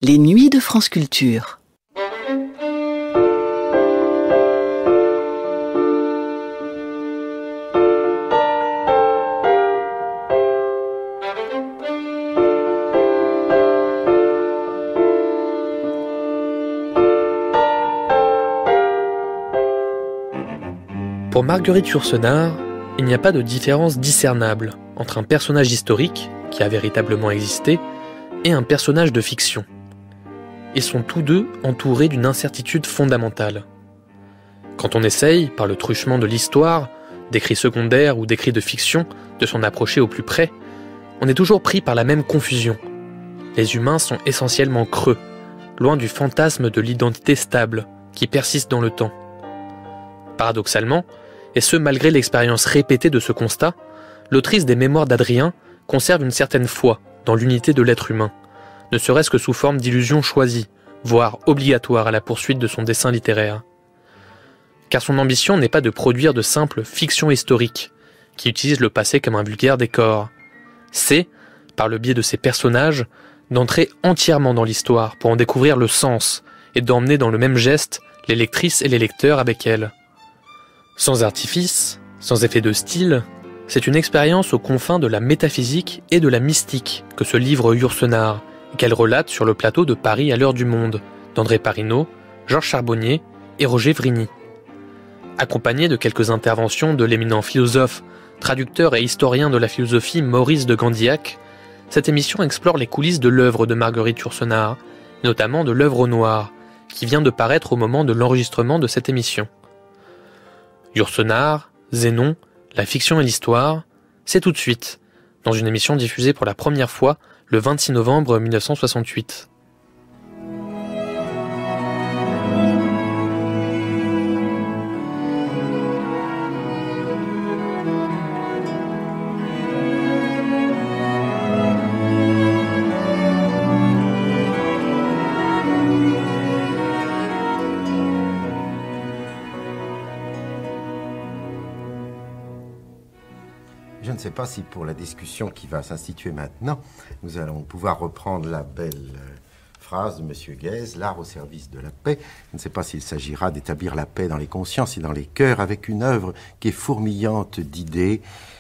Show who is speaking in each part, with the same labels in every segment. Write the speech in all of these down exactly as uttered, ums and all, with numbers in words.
Speaker 1: Les nuits de France Culture.
Speaker 2: Pour Marguerite Yourcenar, il n'y a pas de différence discernable entre un personnage historique, qui a véritablement existé, et un personnage de fiction. Ils sont tous deux entourés d'une incertitude fondamentale. Quand on essaye, par le truchement de l'histoire, d'écrits secondaires ou d'écrits de fiction, de s'en approcher au plus près, on est toujours pris par la même confusion. Les humains sont essentiellement creux, loin du fantasme de l'identité stable, qui persiste dans le temps. Paradoxalement, et ce malgré l'expérience répétée de ce constat, l'autrice des Mémoires d'Adrien conserve une certaine foi dans l'unité de l'être humain, ne serait-ce que sous forme d'illusion choisie, voire obligatoire à la poursuite de son dessein littéraire. Car son ambition n'est pas de produire de simples fictions historiques, qui utilisent le passé comme un vulgaire décor. C'est, par le biais de ses personnages, d'entrer entièrement dans l'histoire pour en découvrir le sens et d'emmener dans le même geste les lectrices et les lecteurs avec elle. Sans artifice, sans effet de style, c'est une expérience aux confins de la métaphysique et de la mystique que ce livre Yourcenar, et qu'elle relate sur le plateau de Paris à l'heure du monde, d'André Parinaud, Georges Charbonnier et Roger Vrigny. Accompagné de quelques interventions de l'éminent philosophe, traducteur et historien de la philosophie Maurice de Gandillac, cette émission explore les coulisses de l'œuvre de Marguerite Yourcenar, notamment de l'œuvre au noir, qui vient de paraître au moment de l'enregistrement de cette émission. Yourcenar, Zénon, la fiction et l'histoire, c'est tout de suite, dans une émission diffusée pour la première fois le vingt-six novembre mille neuf cent soixante-huit.
Speaker 3: Je ne sais pas si pour la discussion qui va s'instituer maintenant, nous allons pouvoir reprendre la belle phrase de M. Guèze, l'art au service de la paix. Je ne sais pas s'il s'agira d'établir la paix dans les consciences et dans les cœurs avec une œuvre qui est fourmillante d'idées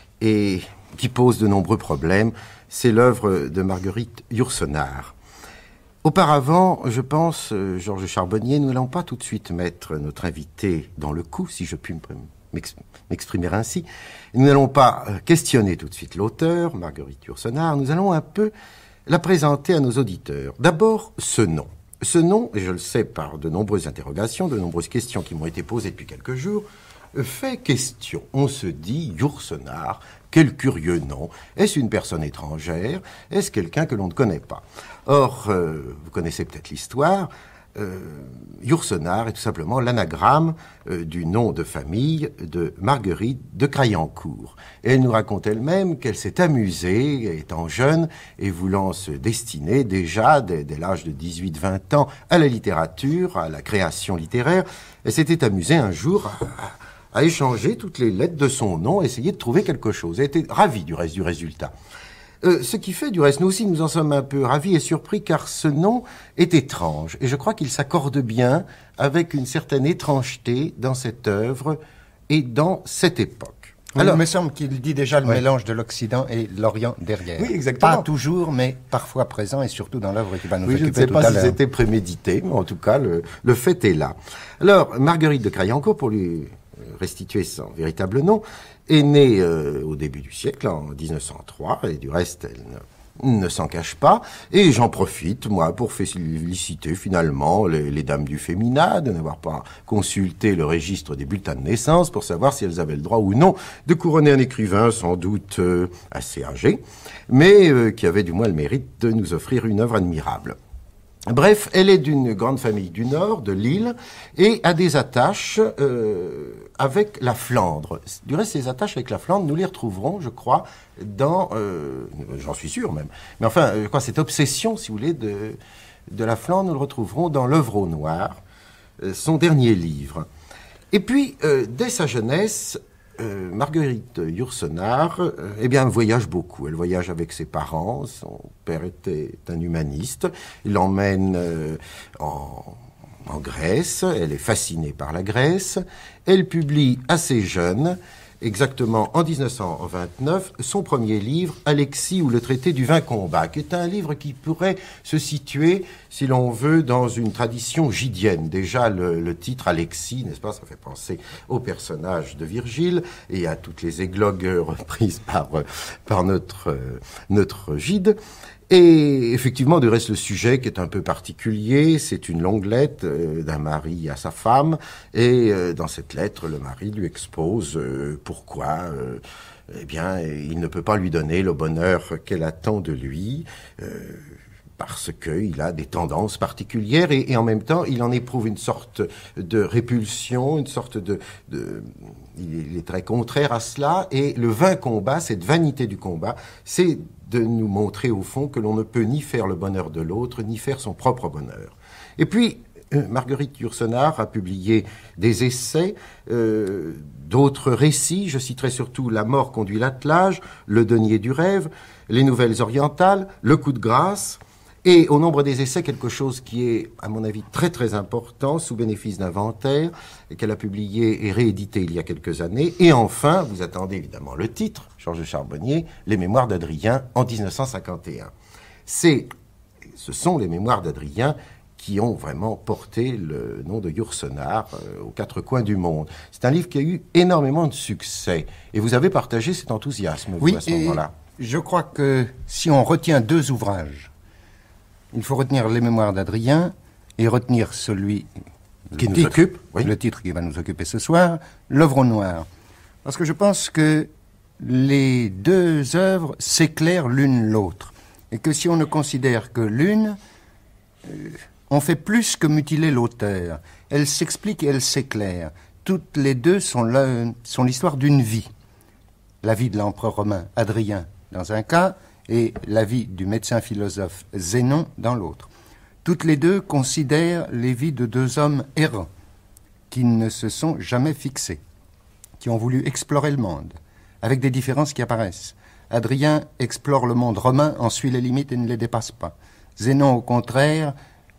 Speaker 3: et qui pose de nombreux problèmes. C'est l'œuvre de Marguerite Yourcenar. Auparavant, je pense, Georges Charbonnier, nous n'allons pas tout de suite mettre notre invité dans le coup, si je puis m'exprimer ainsi. Nous n'allons pas questionner tout de suite l'auteur, Marguerite Yourcenar, nous allons un peu la présenter à nos auditeurs. D'abord, ce nom. Ce nom, et je le sais par de nombreuses interrogations, de nombreuses questions qui m'ont été posées depuis quelques jours, fait question. On se dit Yourcenar, quel curieux nom. Est-ce une personne étrangère? Est-ce quelqu'un que l'on ne connaît pas? Or, euh, vous connaissez peut-être l'histoire. Euh, Yourcenar est tout simplement l'anagramme euh, du nom de famille de Marguerite de Crayencourt. Et elle nous raconte elle-même qu'elle s'est amusée, étant jeune, et voulant se destiner déjà, dès, dès l'âge de dix-huit vingt ans, à la littérature, à la création littéraire. Elle s'était amusée un jour à, à échanger toutes les lettres de son nom, essayer de trouver quelque chose. Elle était ravie du reste du résultat. Euh, ce qui fait, du reste, nous aussi, nous en sommes un peu ravis et surpris, car ce nom est étrange. Et je crois qu'il s'accorde bien avec une certaine étrangeté dans cette œuvre et dans cette époque.
Speaker 4: Oui,
Speaker 3: Alors,
Speaker 4: il me semble qu'il dit déjà le
Speaker 3: ouais.
Speaker 4: mélange de l'Occident et l'Orient derrière.
Speaker 3: Oui, exactement.
Speaker 4: Pas toujours, mais parfois présent, et surtout dans l'œuvre qui va nous
Speaker 3: oui,
Speaker 4: occuper
Speaker 3: je ne sais
Speaker 4: tout
Speaker 3: pas
Speaker 4: à
Speaker 3: si
Speaker 4: l'heure.
Speaker 3: c'était prémédité, mais en tout cas, le, le fait est là. Alors, Marguerite de Crayencourt, pour lui restituer son véritable nom, est née euh, au début du siècle, en dix-neuf cent trois, et du reste, elle ne, ne s'en cache pas. Et j'en profite, moi, pour féliciter finalement les, les dames du féminin de n'avoir pas consulté le registre des bulletins de naissance pour savoir si elles avaient le droit ou non de couronner un écrivain sans doute euh, assez âgé, mais euh, qui avait du moins le mérite de nous offrir une œuvre admirable. Bref, elle est d'une grande famille du Nord, de Lille, et a des attaches euh, avec la Flandre. Du reste, ces attaches avec la Flandre, nous les retrouverons, je crois, dans... Euh, j'en suis sûr même. Mais enfin, je crois cette obsession, si vous voulez, de, de la Flandre, nous le retrouverons dans l'œuvre au noir, euh, son dernier livre. Et puis, euh, dès sa jeunesse, euh, Marguerite Yourcenar euh, eh bien, voyage beaucoup. Elle voyage avec ses parents. Son père était un humaniste. Il l'emmène euh, en, en Grèce. Elle est fascinée par la Grèce. Elle publie assez jeune, exactement en mille neuf cent vingt-neuf, son premier livre, Alexis ou le traité du vingt combat, qui est un livre qui pourrait se situer, si l'on veut, dans une tradition gydienne. Déjà, le, le titre Alexis, n'est-ce pas, ça fait penser au personnage de Virgile et à toutes les églogues reprises par, par notre, notre Gide. Et effectivement, du reste, le sujet qui est un peu particulier, c'est une longue lettre euh, d'un mari à sa femme, et euh, dans cette lettre, le mari lui expose euh, pourquoi, euh, eh bien, il ne peut pas lui donner le bonheur qu'elle attend de lui, euh, parce qu'il a des tendances particulières, et, et en même temps, il en éprouve une sorte de répulsion, une sorte de... de il est très contraire à cela, et le vain combat, cette vanité du combat, c'est de nous montrer au fond que l'on ne peut ni faire le bonheur de l'autre, ni faire son propre bonheur. Et puis, euh, Marguerite Yourcenar a publié des essais, euh, d'autres récits, je citerai surtout La mort conduit l'attelage, Le denier du rêve, Les nouvelles orientales, Le coup de grâce, et au nombre des essais, quelque chose qui est, à mon avis, très très important, sous bénéfice d'inventaire, et qu'elle a publié et réédité il y a quelques années. Et enfin, vous attendez évidemment le titre, Georges Charbonnier, Les mémoires d'Adrien en mille neuf cent cinquante et un. C'est, ce sont les mémoires d'Adrien qui ont vraiment porté le nom de Yourcenar euh, aux quatre coins du monde. C'est un livre qui a eu énormément de succès. Et vous avez partagé cet enthousiasme, vous,
Speaker 4: Oui,
Speaker 3: à ce moment-là.
Speaker 4: Je crois que si on retient deux ouvrages, il faut retenir les mémoires d'Adrien et retenir celui
Speaker 3: qui
Speaker 4: le
Speaker 3: nous
Speaker 4: titre,
Speaker 3: occupe, oui.
Speaker 4: le titre qui va nous occuper ce soir, L'œuvre au noir. Parce que je pense que les deux œuvres s'éclairent l'une l'autre. Et que si on ne considère que l'une, euh, on fait plus que mutiler l'auteur. Elle s'explique et elle s'éclaire. Toutes les deux sont l'histoire d'une vie. La vie de l'empereur romain Adrien dans un cas, et la vie du médecin-philosophe Zénon dans l'autre. Toutes les deux considèrent les vies de deux hommes errants, qui ne se sont jamais fixés, qui ont voulu explorer le monde, avec des différences qui apparaissent. Adrien explore le monde romain, en suit les limites et ne les dépasse pas. Zénon, au contraire,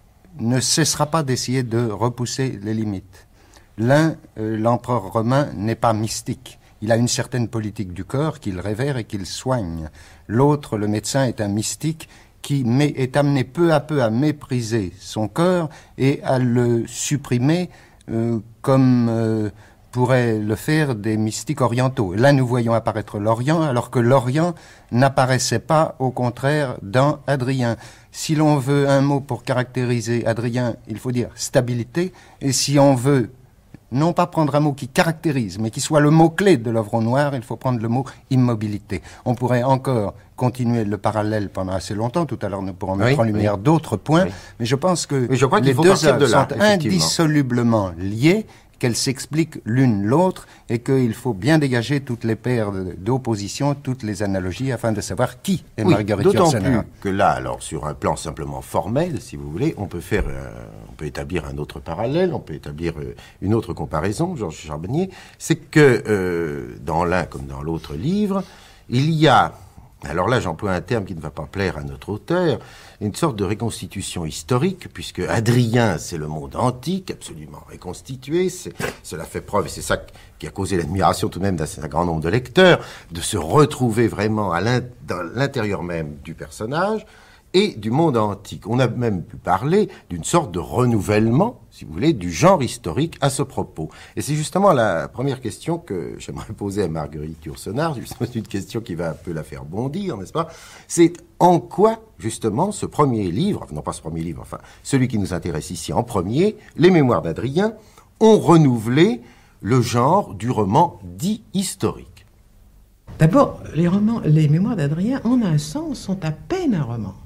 Speaker 4: ne cessera pas d'essayer de repousser les limites. L'un, euh, l'empereur romain, n'est pas mystique. Il a une certaine politique du corps qu'il révère et qu'il soigne. L'autre, le médecin, est un mystique qui met, est amené peu à peu à mépriser son corps et à le supprimer euh, comme euh, pourraient le faire des mystiques orientaux. Là, nous voyons apparaître l'Orient, alors que l'Orient n'apparaissait pas, au contraire, dans Adrien. Si l'on veut un mot pour caractériser Adrien, il faut dire stabilité, et si on veut non pas prendre un mot qui caractérise, mais qui soit le mot-clé de l'œuvre au noir, il faut prendre le mot immobilité. On pourrait encore continuer le parallèle pendant assez longtemps. Tout à l'heure, nous pourrons mettre
Speaker 3: oui,
Speaker 4: en lumière oui. d'autres points. Oui. Mais je pense que
Speaker 3: je crois
Speaker 4: les
Speaker 3: faut
Speaker 4: deux œuvres
Speaker 3: de là,
Speaker 4: sont indissolublement liées, qu'elles s'expliquent l'une l'autre, et qu'il faut bien dégager toutes les paires d'opposition, toutes les analogies, afin de savoir qui est
Speaker 3: oui,
Speaker 4: Marguerite
Speaker 3: Yourcenar.
Speaker 4: Yourcenar.
Speaker 3: D'autant plus que là, alors, sur un plan simplement formel, si vous voulez, on peut faire, euh, on peut établir un autre parallèle, on peut établir euh, une autre comparaison, Georges Charbonnier, c'est que euh, dans l'un comme dans l'autre livre, il y a, alors là j'emploie un terme qui ne va pas plaire à notre auteur, une sorte de reconstitution historique, puisque Adrien, c'est le monde antique, absolument reconstitué, cela fait preuve, et c'est ça qui a causé l'admiration tout de même d'un grand nombre de lecteurs, de se retrouver vraiment à l'in, dans l'intérieur même du personnage et du monde antique. On a même pu parler d'une sorte de renouvellement, si vous voulez, du genre historique à ce propos. Et c'est justement la première question que j'aimerais poser à Marguerite Yourcenar, c'est une question qui va un peu la faire bondir, n'est-ce pas? C'est en quoi, justement, ce premier livre, non pas ce premier livre, enfin, celui qui nous intéresse ici en premier, Les Mémoires d'Adrien, ont renouvelé le genre du roman dit historique.
Speaker 5: D'abord, les romans, les Mémoires d'Adrien, en un sens, sont à peine un roman.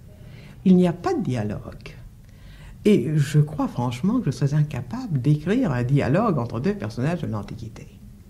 Speaker 5: Il n'y a pas de dialogue. Et je crois franchement que je serais incapable d'écrire un dialogue entre deux personnages de l'Antiquité.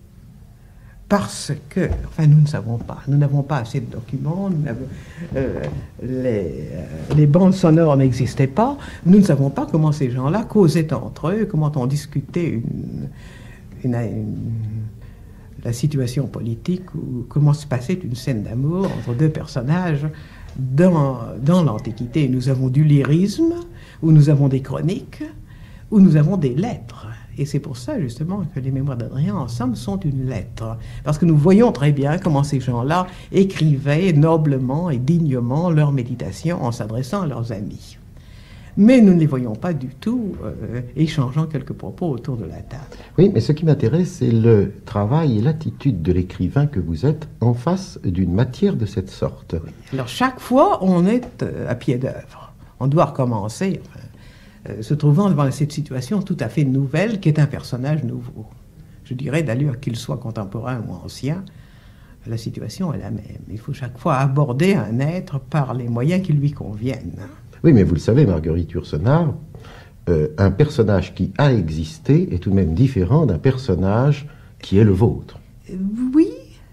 Speaker 5: Parce que, enfin, nous ne savons pas, nous n'avons pas assez de documents, nous euh, les, euh, les bandes sonores n'existaient pas, nous ne savons pas comment ces gens-là causaient entre eux, comment on discutait une, une, une, la situation politique où comment se passait une scène d'amour entre deux personnages dans, dans l'Antiquité. Nous avons du lyrisme, où nous avons des chroniques, où nous avons des lettres. Et c'est pour ça, justement, que les Mémoires d'Adrien, en somme, sont une lettre. Parce que nous voyons très bien comment ces gens-là écrivaient noblement et dignement leurs méditations en s'adressant à leurs amis. Mais nous ne les voyons pas du tout euh, échangeant quelques propos autour de la table.
Speaker 3: Oui, mais ce qui m'intéresse, c'est le travail et l'attitude de l'écrivain que vous êtes en face d'une matière de cette sorte.
Speaker 5: Oui. Alors, chaque fois, on est euh, à pied d'œuvre. On doit recommencer, enfin, euh, se trouvant devant cette situation tout à fait nouvelle, qui est un personnage nouveau. Je dirais d'ailleurs qu'il soit contemporain ou ancien, la situation est la même. Il faut chaque fois aborder un être par les moyens qui lui conviennent.
Speaker 3: Oui, mais vous le savez, Marguerite Yourcenar, euh, un personnage qui a existé est tout de même différent d'un personnage qui est le vôtre.
Speaker 5: Oui,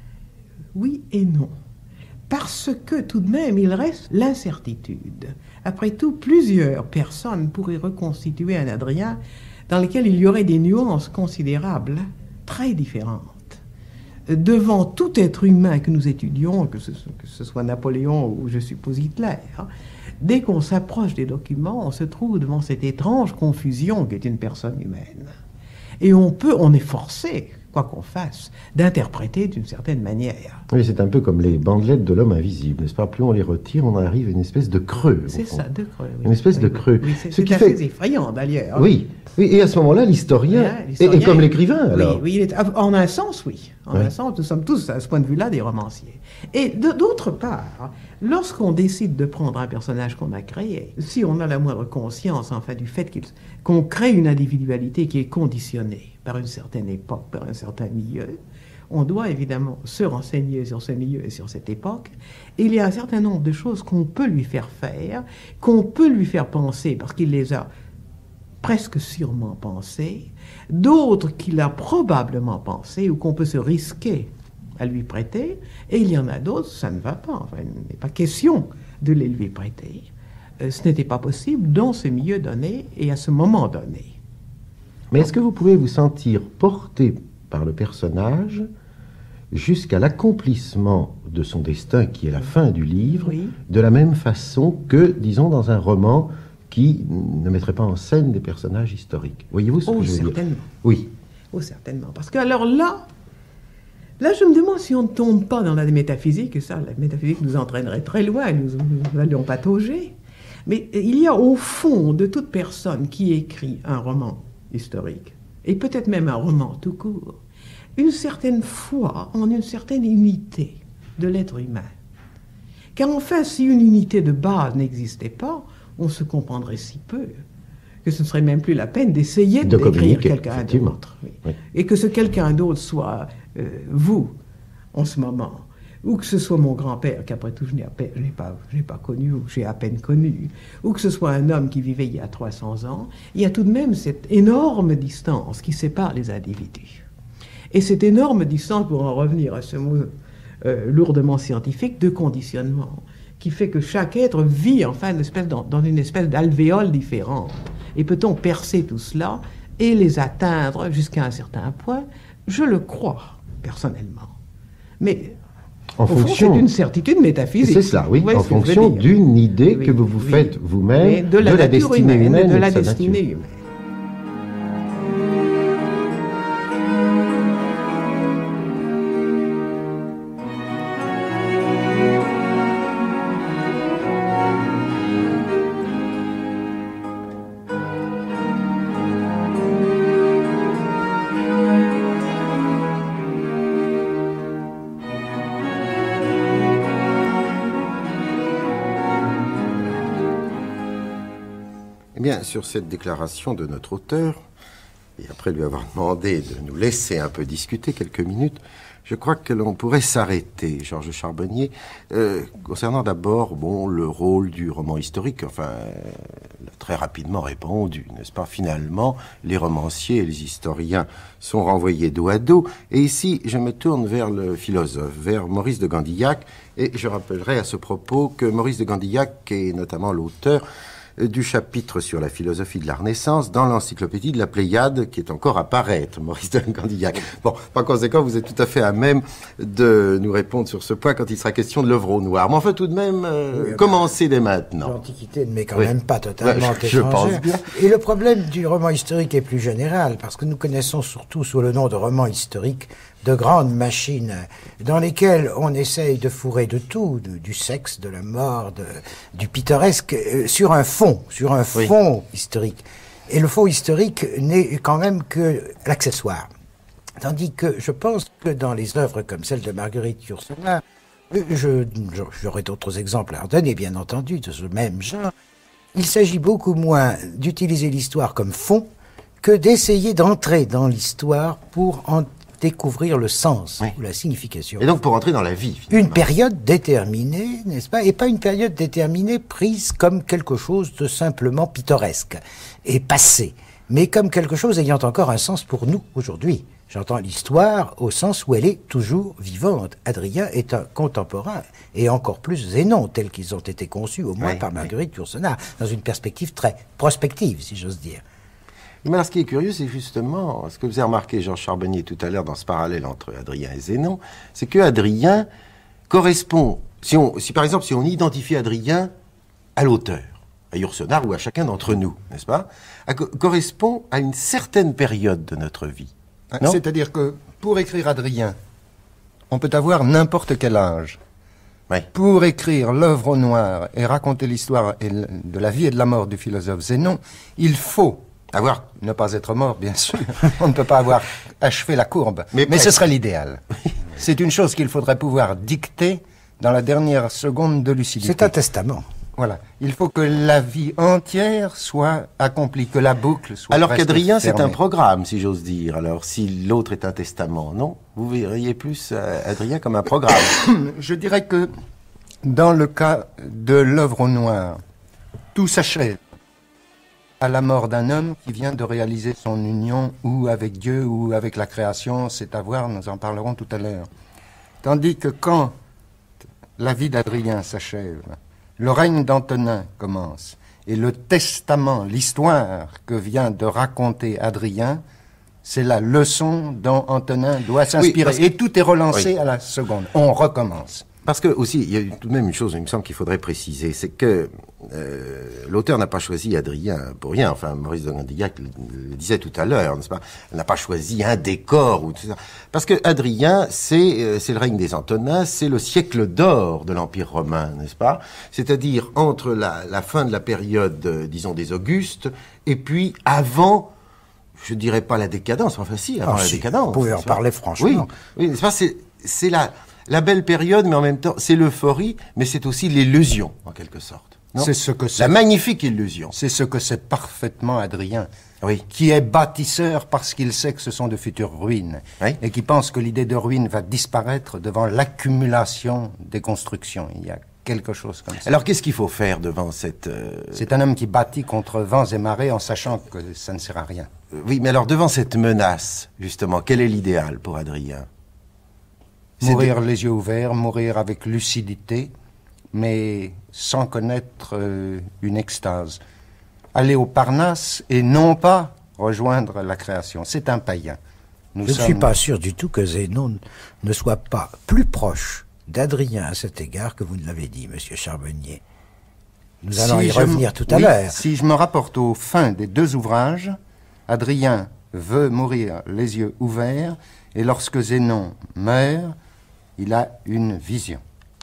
Speaker 5: oui et non. Parce que tout de même, il reste l'incertitude. Après tout, plusieurs personnes pourraient reconstituer un Adrien dans lequel il y aurait des nuances considérables, très différentes. Devant tout être humain que nous étudions, que ce, que ce soit Napoléon ou je suppose Hitler, dès qu'on s'approche des documents, on se trouve devant cette étrange confusion qu'est une personne humaine. Et on peut, on est forcé, quoi qu'on fasse, d'interpréter d'une certaine manière.
Speaker 3: Oui, c'est un peu comme les bandelettes de l'homme invisible, n'est-ce pas? Plus on les retire, on arrive à une espèce de creux.
Speaker 5: C'est ça, de creux. Oui.
Speaker 3: Une espèce
Speaker 5: oui,
Speaker 3: de
Speaker 5: oui,
Speaker 3: creux.
Speaker 5: Oui, c'est
Speaker 3: Ce qui
Speaker 5: assez
Speaker 3: fait...
Speaker 5: effrayant d'ailleurs.
Speaker 3: Oui. oui, et à ce moment-là, l'historien est, est comme l'écrivain, alors.
Speaker 5: Oui, oui, il est, en un sens, oui. En oui. un sens, nous sommes tous, à ce point de vue-là, des romanciers. Et d'autre part, lorsqu'on décide de prendre un personnage qu'on a créé, si on a la moindre conscience, enfin, du fait qu'il, qu'on crée une individualité qui est conditionnée par une certaine époque, par un certain milieu, on doit évidemment se renseigner sur ce milieu et sur cette époque. Et il y a un certain nombre de choses qu'on peut lui faire faire, qu'on peut lui faire penser, parce qu'il les a presque sûrement pensées, d'autres qu'il a probablement pensées, ou qu'on peut se risquer à lui prêter, et il y en a d'autres, ça ne va pas. Enfin, il n'est pas question de les lui prêter. Euh, ce n'était pas possible dans ce milieu donné et à ce moment donné.
Speaker 3: Mais est-ce que vous pouvez vous sentir porté par le personnage jusqu'à l'accomplissement de son destin, qui est la fin du livre, oui. de la même façon que, disons, dans un roman qui ne mettrait pas en scène des personnages historiques? Voyez-vous ce
Speaker 5: oh,
Speaker 3: que je veux
Speaker 5: certainement.
Speaker 3: dire? Oui.
Speaker 5: Oh, certainement. Parce que, alors là, là, je me demande si on ne tombe pas dans la métaphysique, et ça, la métaphysique nous entraînerait très loin, nous, nous allions patauger. Mais il y a au fond de toute personne qui écrit un roman historique, et peut-être même un roman tout court, une certaine foi en une certaine unité de l'être humain. Car enfin, si une unité de base n'existait pas, on se comprendrait si peu que ce ne serait même plus la peine d'essayer de décrire quelqu'un d'autre. Oui. Oui. Et que ce quelqu'un d'autre soit euh, vous, en ce moment, ou que ce soit mon grand-père, qu'après tout je n'ai pas, pas, pas connu, ou que j'ai à peine connu, ou que ce soit un homme qui vivait il y a trois cents ans, il y a tout de même cette énorme distance qui sépare les individus. Et cette énorme distance, pour en revenir à ce mot euh, lourdement scientifique, de conditionnement, qui fait que chaque être vit enfin une espèce, dans, dans une espèce d'alvéole différente. Et peut-on percer tout cela et les atteindre jusqu'à un certain point? Je le crois, personnellement. Mais
Speaker 3: en fonction,
Speaker 5: c'est une certitude métaphysique.
Speaker 3: C'est cela, oui, en fonction d'une idée oui, que vous vous oui, faites vous-même
Speaker 5: de la,
Speaker 3: de la destinée humaine, humaine
Speaker 5: de la
Speaker 3: et de
Speaker 5: destinée humaine.
Speaker 3: Sur cette déclaration de notre auteur, et après lui avoir demandé de nous laisser un peu discuter quelques minutes, je crois que l'on pourrait s'arrêter, Georges Charbonnier, euh, concernant d'abord bon, le rôle du roman historique, enfin, euh, très rapidement répondu, n'est-ce pas? Finalement, les romanciers et les historiens sont renvoyés dos à dos, et ici, je me tourne vers le philosophe, vers Maurice de Gandillac, et je rappellerai à ce propos que Maurice de Gandillac est notamment l'auteur euh, du chapitre sur la philosophie de la Renaissance dans l'encyclopédie de la Pléiade qui est encore à paraître, Maurice de Candillac. Bon, par conséquent, vous êtes tout à fait à même de nous répondre sur ce point quand il sera question de l'œuvre au noir. Mais enfin, tout de même, euh,
Speaker 6: oui,
Speaker 3: commencez dès maintenant.
Speaker 6: L'Antiquité ne m'est quand
Speaker 3: Oui.
Speaker 6: même pas totalement
Speaker 3: Ouais, je- je
Speaker 6: étrangère.
Speaker 3: pense bien.
Speaker 6: Et le problème du roman historique est plus général, parce que nous connaissons surtout sous le nom de roman historique de grandes machines dans lesquelles on essaye de fourrer de tout, de- du sexe, de la mort, de- du pittoresque, euh, sur un fond, sur un
Speaker 3: Oui.
Speaker 6: fond historique. Et le fond historique n'est quand même que l'accessoire. Tandis que je pense que dans les œuvres comme celle de Marguerite Yourcenar, euh, je, je- j'aurais d'autres exemples à donner, bien entendu, de ce même genre, il s'agit beaucoup moins d'utiliser l'histoire comme fond que d'essayer d'entrer dans l'histoire pour en découvrir le sens
Speaker 3: Oui.
Speaker 6: ou la signification.
Speaker 3: Et donc pour entrer dans la vie, finalement.
Speaker 6: Une période déterminée, n'est-ce pas, et pas une période déterminée prise comme quelque chose de simplement pittoresque et passé, mais comme quelque chose ayant encore un sens pour nous aujourd'hui. J'entends l'histoire au sens où elle est toujours vivante. Adrien est un contemporain, et encore plus Zénon, tels qu'ils ont été conçus, au moins
Speaker 3: Oui,
Speaker 6: par
Speaker 3: oui.
Speaker 6: Marguerite Yourcenar, dans une perspective très prospective, si j'ose dire.
Speaker 3: Mais alors, ce qui est curieux, c'est justement ce que vous avez remarqué, Jean Charbonnier, tout à l'heure, dans ce parallèle entre Adrien et Zénon, c'est que Adrien correspond, si, on, si par exemple, si on identifie Adrien à l'auteur, à Yourcenar ou à chacun d'entre nous, n'est-ce pas, à, correspond à une certaine période de notre vie. Non ?
Speaker 4: C'est-à-dire que pour écrire Adrien, on peut avoir n'importe quel âge.
Speaker 3: Ouais.
Speaker 4: Pour écrire l'œuvre au noir et raconter l'histoire et le- de la vie et de la mort du philosophe Zénon, il faut avoir, ne pas être mort, bien sûr. On ne peut pas avoir achevé la courbe.
Speaker 3: Mais
Speaker 4: Mais, ce
Speaker 3: presque.
Speaker 4: serait l'idéal. C'est une chose qu'il faudrait pouvoir dicter dans la dernière seconde de lucidité.
Speaker 6: C'est un testament.
Speaker 4: Voilà. Il faut que la vie entière soit accomplie, que la boucle soit
Speaker 3: Alors
Speaker 4: presque
Speaker 3: qu'Adrien, c'est un
Speaker 4: fermée.
Speaker 3: programme, si j'ose dire. Alors, si l'autre est un testament, non ? Vous verriez plus euh, Adrien comme un programme.
Speaker 4: Je dirais que dans le cas de l'œuvre au noir, tout s'achève à la mort d'un homme qui vient de réaliser son union ou avec Dieu ou avec la création, c'est à voir, nous en parlerons tout à l'heure. Tandis que quand la vie d'Adrien s'achève, le règne d'Antonin commence, et le testament, l'histoire que vient de raconter Adrien, c'est la leçon dont Antonin doit s'inspirer.
Speaker 3: parce que-
Speaker 4: Et tout est relancé
Speaker 3: Oui.
Speaker 4: à la seconde. On recommence.
Speaker 3: Parce que aussi, il y a tout de même une chose, il me semble qu'il faudrait préciser, c'est que euh, l'auteur n'a pas choisi Adrien pour rien. Enfin, Maurice de Candillac le, le disait tout à l'heure, n'est-ce pas ? Il n'a pas choisi un décor ou tout ça. Parce que Adrien, c'est euh, c'est le règne des Antonins, c'est le siècle d'or de l'Empire romain, n'est-ce pas ? C'est-à-dire entre la, la fin de la période, euh, disons, des Augustes, et puis avant, je dirais pas la décadence, enfin si, avant
Speaker 6: Ah,
Speaker 3: la
Speaker 6: si,
Speaker 3: décadence.
Speaker 6: vous pouvez en
Speaker 3: n'est-ce pas ?
Speaker 6: parler franchement.
Speaker 3: Oui, oui, n'est-ce pas ? C'est c'est la la belle période, mais en même temps, c'est l'euphorie, mais c'est aussi l'illusion, en quelque sorte. Non ?
Speaker 4: C'est ce que c'est.
Speaker 3: La magnifique illusion.
Speaker 4: C'est ce que c'est parfaitement Adrien,
Speaker 3: Oui.
Speaker 4: qui est bâtisseur parce qu'il sait que ce sont de futures ruines,
Speaker 3: Oui.
Speaker 4: et qui pense que l'idée de ruine va disparaître devant l'accumulation des constructions. Il y a quelque chose comme ça.
Speaker 3: Alors, qu'est-ce qu'il faut faire devant cette... euh,
Speaker 4: C'est un homme qui bâtit contre vents et marées en sachant que ça ne sert à rien.
Speaker 3: Oui, mais alors, devant cette menace, justement, quel est l'idéal pour Adrien ? C'est
Speaker 4: Mourir les yeux ouverts, mourir avec lucidité, mais sans connaître euh, une extase. Aller au Parnasse et non pas rejoindre la création. C'est un païen. Nous
Speaker 6: Je ne
Speaker 4: sommes-
Speaker 6: suis pas sûr du tout que Zénon ne soit pas plus proche d'Adrien à cet égard que vous ne l'avez dit, monsieur Charbonnier. Nous allons
Speaker 4: Si
Speaker 6: y
Speaker 4: je
Speaker 6: revenir
Speaker 4: m-
Speaker 6: tout à
Speaker 4: oui,
Speaker 6: l'heure.
Speaker 4: Si je me rapporte aux fins des deux ouvrages, Adrien veut mourir les yeux ouverts, et lorsque Zénon meurt, il a une vision.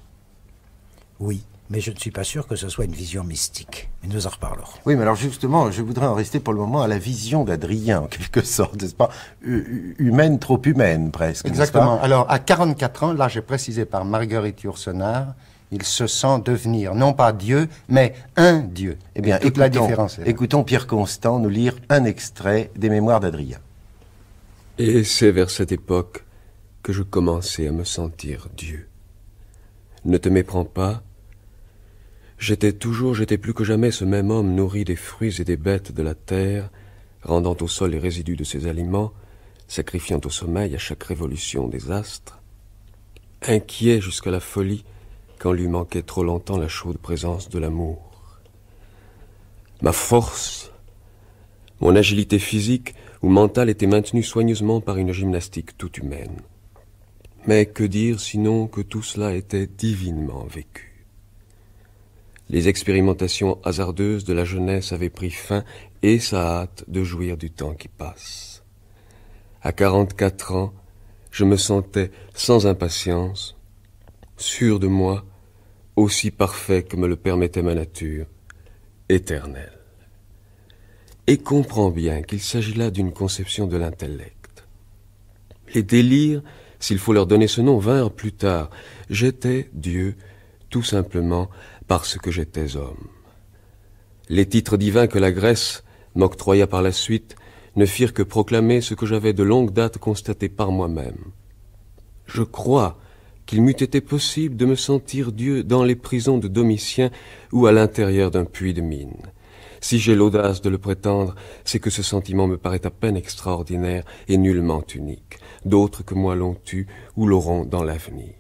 Speaker 6: Oui, mais je ne suis pas sûr que ce soit une vision mystique. Mais nous en reparlerons.
Speaker 3: Oui, mais alors justement, je voudrais en rester pour le moment à la vision d'Adrien, en quelque sorte, n'est-ce pas ? Hu- Humaine, trop humaine, presque. n'est-ce
Speaker 4: Exactement.
Speaker 3: pas ?
Speaker 4: Alors, à quarante-quatre ans, l'âge est précisé par Marguerite Yourcenar, il se sent devenir, non pas Dieu, mais un Dieu.
Speaker 3: Eh bien,
Speaker 4: Et toute la
Speaker 3: écoutons,
Speaker 4: différence est là.
Speaker 3: écoutons Pierre Constant nous lire un extrait des Mémoires d'Adrien.
Speaker 7: Et c'est vers cette époque que je commençais à me sentir Dieu. Ne te méprends pas. J'étais toujours, j'étais plus que jamais ce même homme nourri des fruits et des bêtes de la terre, rendant au sol les résidus de ses aliments, sacrifiant au sommeil à chaque révolution des astres, inquiet jusqu'à la folie quand lui manquait trop longtemps la chaude présence de l'amour. Ma force, mon agilité physique ou mentale était maintenue soigneusement par une gymnastique toute humaine. Mais que dire sinon que tout cela était divinement vécu. Les expérimentations hasardeuses de la jeunesse avaient pris fin et sa hâte de jouir du temps qui passe. À quarante-quatre ans, je me sentais sans impatience, sûr de moi, aussi parfait que me le permettait ma nature, éternel. Et comprends bien qu'il s'agit là d'une conception de l'intellect. Les délires, s'il faut leur donner ce nom, vinrent plus tard. J'étais Dieu, tout simplement parce que j'étais homme. Les titres divins que la Grèce m'octroya par la suite ne firent que proclamer ce que j'avais de longue date constaté par moi-même. Je crois qu'il m'eût été possible de me sentir Dieu dans les prisons de Domitien ou à l'intérieur d'un puits de mine. Si j'ai l'audace de le prétendre, c'est que ce sentiment me paraît à peine extraordinaire et nullement unique. D'autres que moi l'ont eu ou l'auront dans l'avenir.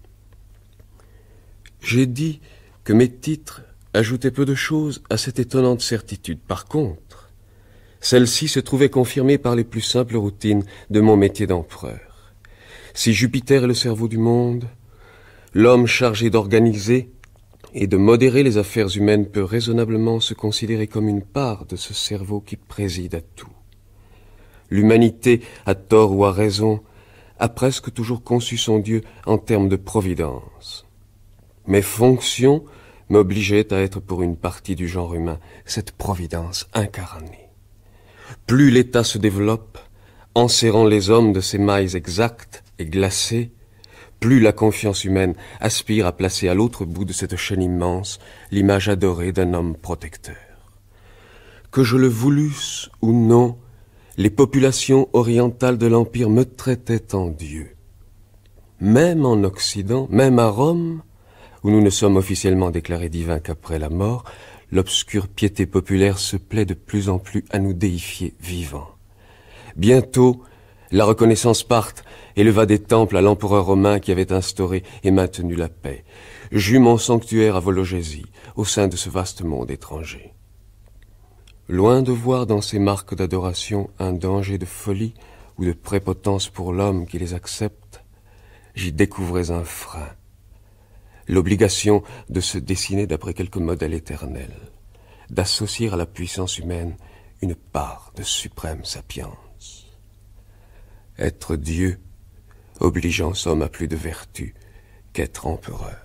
Speaker 7: J'ai dit que mes titres ajoutaient peu de choses à cette étonnante certitude. Par contre, celle-ci se trouvait confirmée par les plus simples routines de mon métier d'empereur. Si Jupiter est le cerveau du monde, l'homme chargé d'organiser et de modérer les affaires humaines peut raisonnablement se considérer comme une part de ce cerveau qui préside à tout. L'humanité, à tort ou à raison, a presque toujours conçu son Dieu en termes de providence. Mes fonctions m'obligeaient à être pour une partie du genre humain cette providence incarnée. Plus l'État se développe, enserrant les hommes de ses mailles exactes et glacées, plus la confiance humaine aspire à placer à l'autre bout de cette chaîne immense l'image adorée d'un homme protecteur. Que je le voulusse ou non, les populations orientales de l'Empire me traitaient en Dieu. Même en Occident, même à Rome, où nous ne sommes officiellement déclarés divins qu'après la mort, l'obscure piété populaire se plaît de plus en plus à nous déifier vivants. Bientôt, la reconnaissance parte éleva des temples à l'empereur romain qui avait instauré et maintenu la paix. J'eus mon sanctuaire à Vologésie, au sein de ce vaste monde étranger. Loin de voir dans ces marques d'adoration un danger de folie ou de prépotence pour l'homme qui les accepte, j'y découvrais un frein, l'obligation de se dessiner d'après quelques modèles éternels, d'associer à la puissance humaine une part de suprême sapience. Être Dieu oblige en somme à plus de vertu qu'être empereur.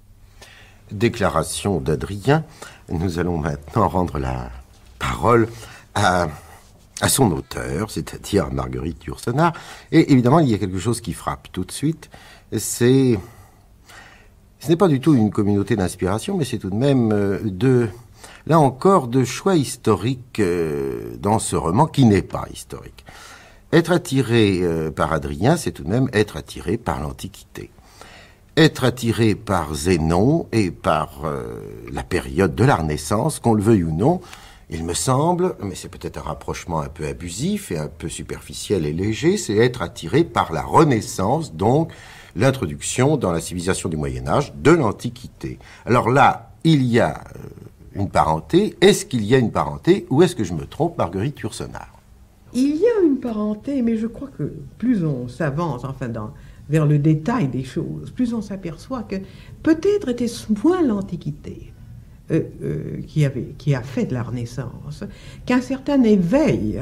Speaker 3: Déclaration d'Adrien. Nous allons maintenant rendre la parole à, à son auteur, c'est-à-dire Marguerite Yourcenar. Et évidemment, il y a quelque chose qui frappe tout de suite, c'est... Ce n'est pas du tout une communauté d'inspiration, mais c'est tout de même euh, de... Là encore, de choix historiques euh, dans ce roman qui n'est pas historique. Être attiré euh, par Adrien, c'est tout de même être attiré par l'Antiquité. Être attiré par Zénon et par euh, la période de la Renaissance, qu'on le veuille ou non, il me semble, mais c'est peut-être un rapprochement un peu abusif et un peu superficiel et léger, c'est être attiré par la Renaissance, donc l'introduction dans la civilisation du Moyen-Âge de l'Antiquité. Alors là, il y a euh, une parenté. Est-ce qu'il y a une parenté ou est-ce que je me trompe, Marguerite Yourcenar ?
Speaker 5: Il y a une parenté, mais je crois que plus on s'avance, enfin, dans, vers le détail des choses, plus on s'aperçoit que peut-être était-ce moins l'Antiquité euh, euh, qui, avait, qui a fait de la Renaissance qu'un certain éveil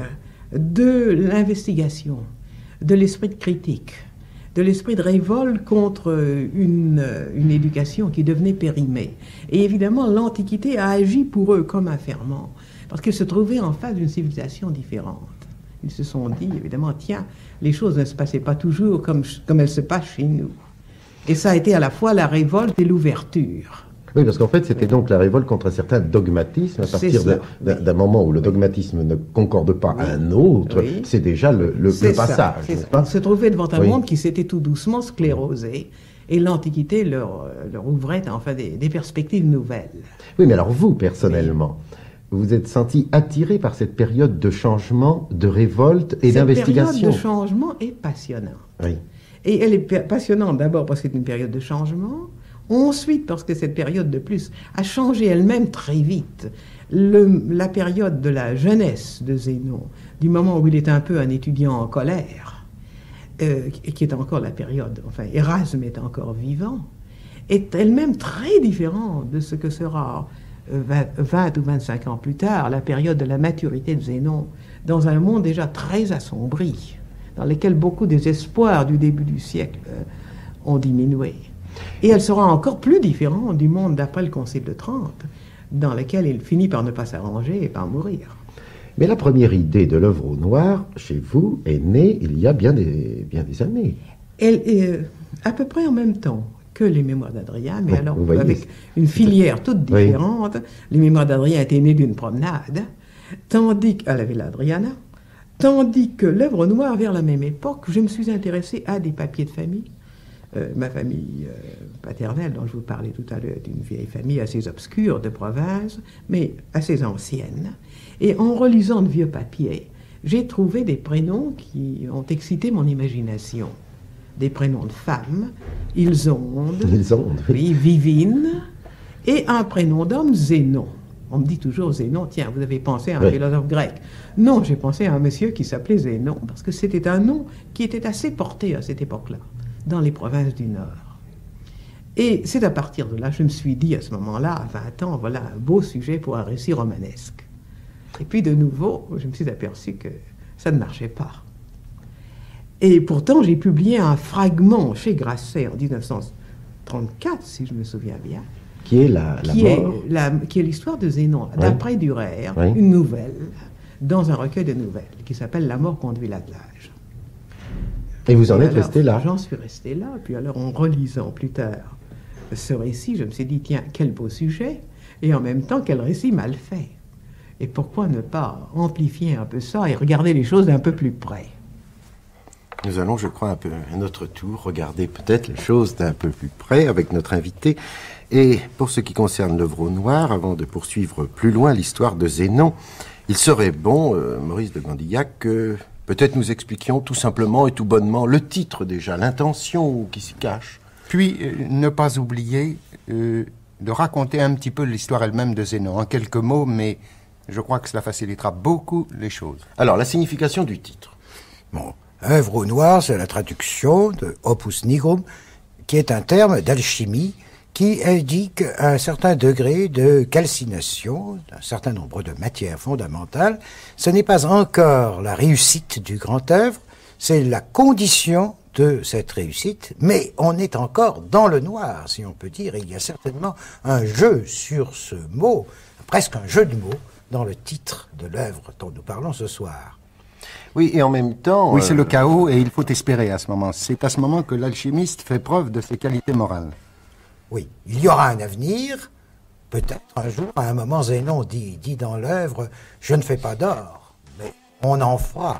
Speaker 5: de l'investigation, de l'esprit de critique, de l'esprit de révolte contre une, une éducation qui devenait périmée. Et évidemment, l'Antiquité a agi pour eux comme un ferment, parce qu'ils se trouvaient en face d'une civilisation différente. Ils se sont dit, évidemment, tiens, les choses ne se passaient pas toujours comme, comme elles se passent chez nous. Et ça a été à la fois la révolte et l'ouverture.
Speaker 3: Oui, parce qu'en fait, c'était donc la révolte contre un certain dogmatisme. À partir d'un oui. moment où le dogmatisme ne concorde pas oui. à un autre, oui. c'est déjà le, le, le passage.
Speaker 5: On se trouvait devant un oui. monde qui s'était tout doucement sclérosé. Et l'Antiquité leur, leur ouvrait enfin des, des perspectives nouvelles.
Speaker 3: Oui, mais alors vous, personnellement... Oui. Vous vous êtes senti attiré par cette période de changement, de révolte et d'investigation.
Speaker 5: Cette période de changement est passionnante.
Speaker 3: Oui.
Speaker 5: Et elle est passionnante d'abord parce que c'est une période de changement, ensuite parce que cette période de plus a changé elle-même très vite Le, la période de la jeunesse de Zénon, du moment où il est un peu un étudiant en colère, euh, et qui est encore la période, enfin Érasme est encore vivant, est elle-même très différente de ce que sera vingt, vingt ou vingt-cinq ans plus tard, la période de la maturité de Zénon, dans un monde déjà très assombri, dans lequel beaucoup des espoirs du début du siècle euh, ont diminué. Et elle sera encore plus différente du monde d'après le Concile de Trente, dans lequel il finit par ne pas s'arranger et par mourir.
Speaker 3: Mais la première idée de l'œuvre au noir, chez vous, est née il y a bien des, bien des années.
Speaker 5: Elle est euh, à peu près en même temps que les Mémoires d'Adrien, mais
Speaker 3: Oui,
Speaker 5: alors
Speaker 3: voyez,
Speaker 5: avec une filière toute
Speaker 3: Oui.
Speaker 5: différente. Les Mémoires d'Adrien étaient nées d'une promenade, tandis qu'à la Villa Adriana, tandis que l'œuvre au noir, vers la même époque, je me suis intéressée à des papiers de famille. Euh, ma famille euh, paternelle, dont je vous parlais tout à l'heure, est une vieille famille assez obscure de province, mais assez ancienne. Et en relisant de vieux papiers, j'ai trouvé des prénoms qui ont excité mon imagination. Des prénoms de femmes, Ilsonde,
Speaker 3: Ilsonde,
Speaker 5: oui, Vivine, et un prénom d'homme, Zénon. On me dit toujours Zénon, tiens, vous avez pensé à un
Speaker 3: Oui.
Speaker 5: philosophe grec. Non, j'ai pensé à un monsieur qui s'appelait Zénon, parce que c'était un nom qui était assez porté à cette époque-là, dans les provinces du Nord. Et c'est à partir de là, je me suis dit à ce moment-là, à vingt ans, voilà un beau sujet pour un récit romanesque. Et puis de nouveau, je me suis aperçu que ça ne marchait pas. Et pourtant, j'ai publié un fragment chez Grasset en mille neuf cent trente-quatre, si je me souviens bien,
Speaker 3: Qui est la, la
Speaker 5: qui,
Speaker 3: mort.
Speaker 5: est la, qui est l'histoire de Zénon,
Speaker 3: Oui.
Speaker 5: d'après Durer,
Speaker 3: Oui.
Speaker 5: une nouvelle, dans un recueil de nouvelles, qui s'appelle La mort conduit l'attelage.
Speaker 3: Et vous en
Speaker 5: Et
Speaker 3: êtes
Speaker 5: alors,
Speaker 3: resté là.
Speaker 5: J'en suis resté là, puis alors en relisant plus tard ce récit, je me suis dit, tiens, quel beau sujet, et en même temps, quel récit mal fait. Et pourquoi ne pas amplifier un peu ça et regarder les choses d'un peu plus près?
Speaker 3: Nous allons, je crois, un peu à notre tour regarder peut-être les choses d'un peu plus près avec notre invité. Et pour ce qui concerne l'œuvre au noir, avant de poursuivre plus loin l'histoire de Zénon, il serait bon, euh, Maurice de Gandillac, que peut-être nous expliquions tout simplement et tout bonnement le titre déjà, l'intention qui s'y cache.
Speaker 4: Puis, euh, ne pas oublier euh, de raconter un petit peu l'histoire elle-même de Zénon, en quelques mots, mais je crois que cela facilitera beaucoup les choses.
Speaker 3: Alors, la signification du titre.
Speaker 6: Bon, œuvre au noir, c'est la traduction de opus nigrum, qui est un terme d'alchimie qui indique un certain degré de calcination d'un certain nombre de matières fondamentales. Ce n'est pas encore la réussite du grand œuvre, c'est la condition de cette réussite, mais on est encore dans le noir, si on peut dire. Il y a certainement un jeu sur ce mot, presque un jeu de mots, dans le titre de l'œuvre dont nous parlons ce soir.
Speaker 3: Oui, et en même temps...
Speaker 4: Oui,
Speaker 3: euh,
Speaker 4: c'est le chaos et il faut espérer à ce moment. C'est à ce moment que l'alchimiste fait preuve de ses qualités morales.
Speaker 6: Oui, il y aura un avenir, peut-être un jour, à un moment, Zénon dit, dit dans l'œuvre, je ne fais pas d'or, mais on en fera.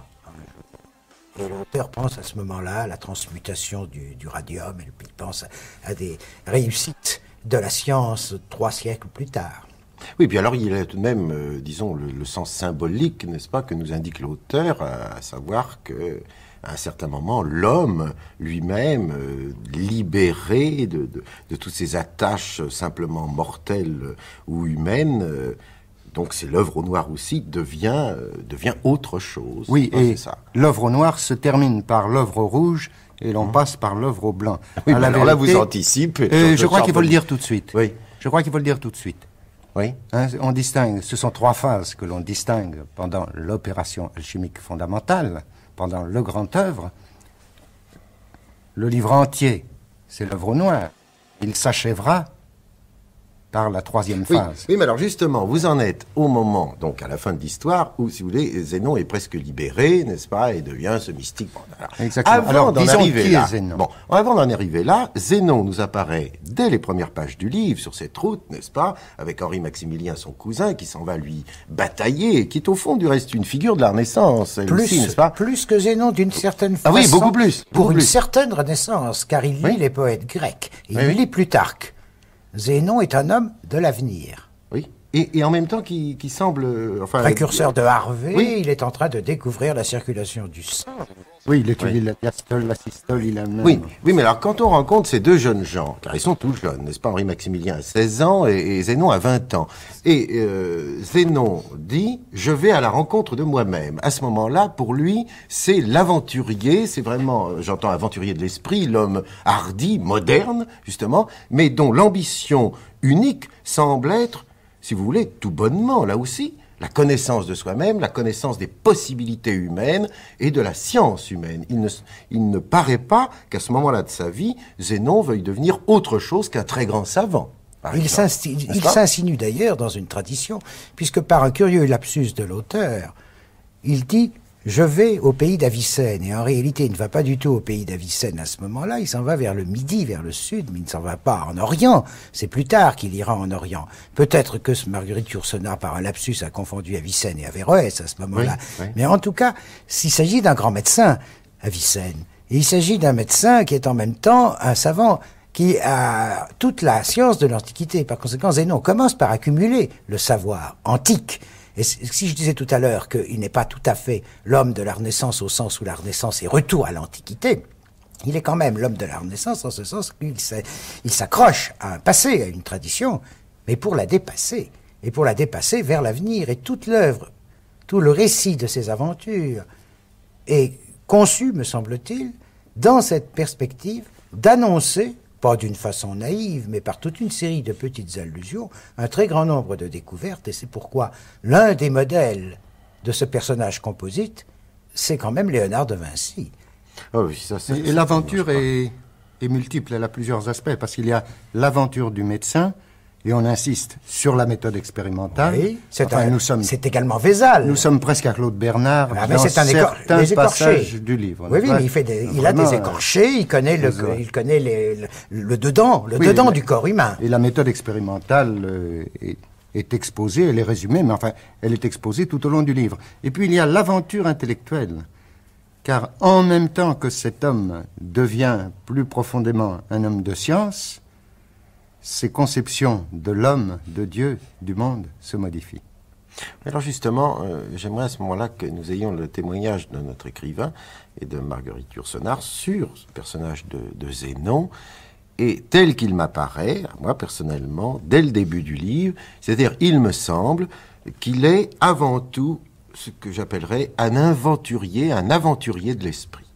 Speaker 6: Et l'auteur pense à ce moment-là à la transmutation du, du radium, et puis il pense à, à des réussites de la science trois siècles plus tard.
Speaker 3: Oui, puis alors il y a tout de même, euh, disons, le, le sens symbolique, n'est-ce pas, que nous indique l'auteur, à, à savoir que à un certain moment, l'homme lui-même, euh, libéré de, de, de toutes ces attaches simplement mortelles ou humaines, euh, donc c'est l'œuvre au noir aussi, devient, euh, devient autre chose.
Speaker 4: Oui,
Speaker 3: Ouais,
Speaker 4: et
Speaker 3: c'est ça.
Speaker 4: l'œuvre au noir se termine par l'œuvre au rouge et l'on passe par l'œuvre au blanc.
Speaker 3: Oui,
Speaker 4: À
Speaker 3: mais
Speaker 4: la
Speaker 3: alors là,
Speaker 4: vérité,
Speaker 3: vous anticipez.
Speaker 4: euh,
Speaker 3: sur-
Speaker 4: je crois
Speaker 3: sur-
Speaker 4: qu'il faut le dire tout de suite.
Speaker 3: Oui,
Speaker 4: Je crois qu'il faut le dire tout de suite.
Speaker 3: oui.
Speaker 4: Hein, on distingue, ce sont trois phases que l'on distingue pendant l'opération alchimique fondamentale, pendant le grand œuvre. Le livre entier, c'est l'œuvre au noir. Il s'achèvera par la troisième
Speaker 3: Oui,
Speaker 4: phase.
Speaker 3: oui, mais alors justement, vous en êtes au moment, donc à la fin de l'histoire, où, si vous voulez, Zénon est presque libéré, n'est-ce pas, et devient ce mystique. Bon, alors,
Speaker 4: Exactement.
Speaker 3: Avant
Speaker 4: Alors,
Speaker 3: d'en
Speaker 4: disons
Speaker 3: arriver
Speaker 4: qui
Speaker 3: là,
Speaker 4: est Zénon.
Speaker 3: bon, avant d'en arriver là, Zénon nous apparaît dès les premières pages du livre, sur cette route, n'est-ce pas, avec Henri-Maximilien, son cousin, qui s'en va lui batailler, et qui est au fond, du reste, une figure de la Renaissance, elle aussi,
Speaker 6: Plus,
Speaker 3: n'est-ce pas?
Speaker 6: plus que Zénon, d'une certaine
Speaker 3: Ah
Speaker 6: façon.
Speaker 3: oui, beaucoup plus,
Speaker 6: Pour
Speaker 3: beaucoup
Speaker 6: une
Speaker 3: plus.
Speaker 6: certaine Renaissance, car il lit
Speaker 3: Oui.
Speaker 6: les poètes grecs. Il
Speaker 3: Oui, oui.
Speaker 6: lit Plutarque. Zénon est un homme de l'avenir.
Speaker 3: Oui, et, et en même temps, qui, qui semble, euh, enfin...
Speaker 6: Précurseur de Harvey,
Speaker 3: Oui.
Speaker 6: il est en train de découvrir la circulation du sang.
Speaker 4: Oui, il étudie
Speaker 3: Oui.
Speaker 4: la diastole, la systole, il a même...
Speaker 3: Oui, oui, mais alors quand on rencontre ces deux jeunes gens, car ils sont tous jeunes, n'est-ce pas, Henri-Maximilien a seize ans et, et Zénon a vingt ans, et euh, Zénon dit « je vais à la rencontre de moi-même ». À ce moment-là, pour lui, c'est l'aventurier, c'est vraiment, euh, j'entends aventurier de l'esprit, l'homme hardi, moderne, justement, mais dont l'ambition unique semble être, si vous voulez, tout bonnement, là aussi, la connaissance de soi-même, la connaissance des possibilités humaines et de la science humaine. Il ne, il ne paraît pas qu'à ce moment-là de sa vie, Zénon veuille devenir autre chose qu'un très grand savant.
Speaker 6: Il s'insti- il s'insinue d'ailleurs dans une tradition, puisque par un curieux lapsus de l'auteur, il dit « je vais au pays d'Avicenne ». Et en réalité, il ne va pas du tout au pays d'Avicenne à ce moment-là, il s'en va vers le midi, vers le sud, mais il ne s'en va pas en Orient. C'est plus tard qu'il ira en Orient. Peut-être que ce Marguerite Yourcenar, par un lapsus, a confondu Avicenne et Averroès à ce moment-là.
Speaker 3: Oui, oui.
Speaker 6: Mais en tout cas, s'il s'agit d'un grand médecin, Avicenne, et il s'agit d'un médecin qui est en même temps un savant, qui a toute la science de l'Antiquité. Par conséquent, Zénon commence par accumuler le savoir antique. Et si je disais tout à l'heure qu'il n'est pas tout à fait l'homme de la Renaissance au sens où la Renaissance est retour à l'Antiquité, il est quand même l'homme de la Renaissance en ce sens qu'il s'accroche à un passé, à une tradition, mais pour la dépasser, et pour la dépasser vers l'avenir. Et toute l'œuvre, tout le récit de ses aventures est conçu, me semble-t-il, dans cette perspective d'annoncer, pas d'une façon naïve, mais par toute une série de petites allusions, un très grand nombre de découvertes, et c'est pourquoi l'un des modèles de ce personnage composite, c'est quand même Léonard de Vinci.
Speaker 3: Oh oui, ça, c'est-
Speaker 4: Et,
Speaker 3: c'est-
Speaker 4: et l'aventure est, est multiple, elle a plusieurs aspects, parce qu'il y a l'aventure du médecin, et on insiste sur la méthode expérimentale.
Speaker 6: Oui, c'est
Speaker 4: Enfin,
Speaker 6: un-
Speaker 4: nous sommes,
Speaker 6: c'est également Vézal.
Speaker 4: nous sommes presque à Claude Bernard
Speaker 6: Ah, mais
Speaker 4: dans
Speaker 6: c'est un écor-
Speaker 4: certains
Speaker 6: des écorchés.
Speaker 4: passages du livre.
Speaker 6: Oui, oui,
Speaker 4: n'est-ce
Speaker 6: mais il, fait
Speaker 4: pas
Speaker 6: des- il a
Speaker 4: Vraiment,
Speaker 6: des écorchés, il connaît le,
Speaker 4: Désolé.
Speaker 6: il connaît les- le, le dedans, le
Speaker 4: Oui,
Speaker 6: dedans
Speaker 4: mais-
Speaker 6: du corps humain.
Speaker 4: Et la méthode expérimentale euh, est, est exposée, elle est résumée, mais enfin, elle est exposée tout au long du livre. Et puis il y a l'aventure intellectuelle, car en même temps que cet homme devient plus profondément un homme de science, ses conceptions de l'homme, de Dieu, du monde se modifient.
Speaker 3: Alors justement, euh, j'aimerais à ce moment-là que nous ayons le témoignage de notre écrivain et de Marguerite Yourcenar sur ce personnage de, de Zénon, et tel qu'il m'apparaît, moi personnellement, dès le début du livre, c'est-à-dire il me semble qu'il est avant tout ce que j'appellerais un aventurier, un aventurier de l'esprit.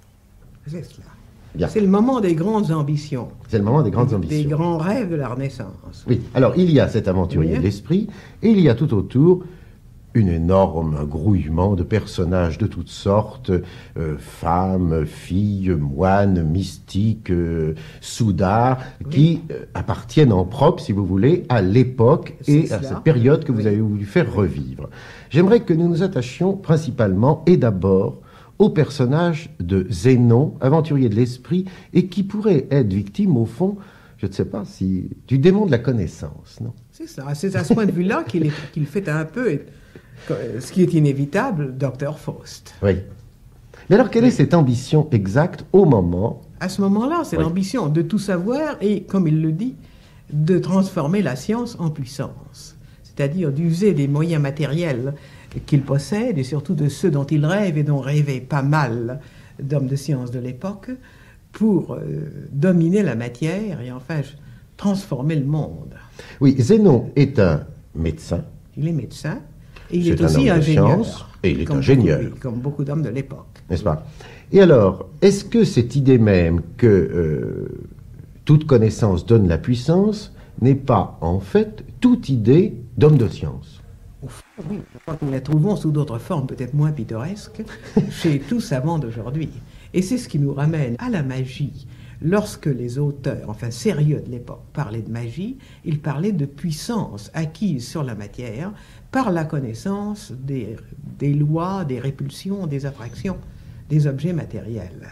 Speaker 5: C'est cela.
Speaker 3: Bien.
Speaker 5: C'est le moment des grandes ambitions,
Speaker 3: C'est le moment des grandes
Speaker 5: des
Speaker 3: ambitions.
Speaker 5: grands rêves de la Renaissance.
Speaker 3: Oui, alors il y a cet aventurier
Speaker 5: Oui.
Speaker 3: de l'esprit, et il y a tout autour une énorme un grouillement de personnages de toutes sortes, euh, femmes, filles, moines, mystiques, euh, soudards, qui euh, appartiennent en propre, si vous voulez, à l'époque et
Speaker 5: C'est
Speaker 3: à
Speaker 5: cela.
Speaker 3: cette période que vous
Speaker 5: Oui.
Speaker 3: avez voulu faire revivre. J'aimerais que nous nous attachions principalement et d'abord au personnage de Zénon, aventurier de l'esprit, et qui pourrait être victime, au fond, je ne sais pas si, du démon de la connaissance, non?
Speaker 5: C'est ça. C'est à ce point de vue-là qu'il est- qu'il fait un peu, euh, ce qui est inévitable, docteur Faust.
Speaker 3: Oui. Mais alors, quelle est cette ambition exacte au moment?
Speaker 5: À ce moment-là, c'est
Speaker 3: Oui.
Speaker 5: l'ambition de tout savoir et, comme il le dit, de transformer la science en puissance. C'est-à-dire d'user des moyens matériels qu'il possède et surtout de ceux dont il rêve et dont rêvaient pas mal d'hommes de science de l'époque pour euh, dominer la matière et enfin transformer le monde.
Speaker 3: Oui, Zénon est un médecin.
Speaker 5: Il est médecin et il
Speaker 3: C'est
Speaker 5: est
Speaker 3: un
Speaker 5: aussi
Speaker 3: homme de
Speaker 5: ingénieur.
Speaker 3: science, et il est
Speaker 5: comme
Speaker 3: ingénieur.
Speaker 5: beaucoup- comme beaucoup d'hommes de l'époque.
Speaker 3: N'est-ce pas? Et alors, est-ce que cette idée même que euh, toute connaissance donne la puissance n'est pas, en fait, toute idée d'homme de science?
Speaker 5: Oui, je crois que nous la trouvons sous d'autres formes peut-être moins pittoresques chez tous savants d'aujourd'hui. Et c'est ce qui nous ramène à la magie. Lorsque les auteurs, enfin sérieux de l'époque, parlaient de magie, ils parlaient de puissance acquise sur la matière par la connaissance des, des lois, des répulsions, des attractions, des objets matériels.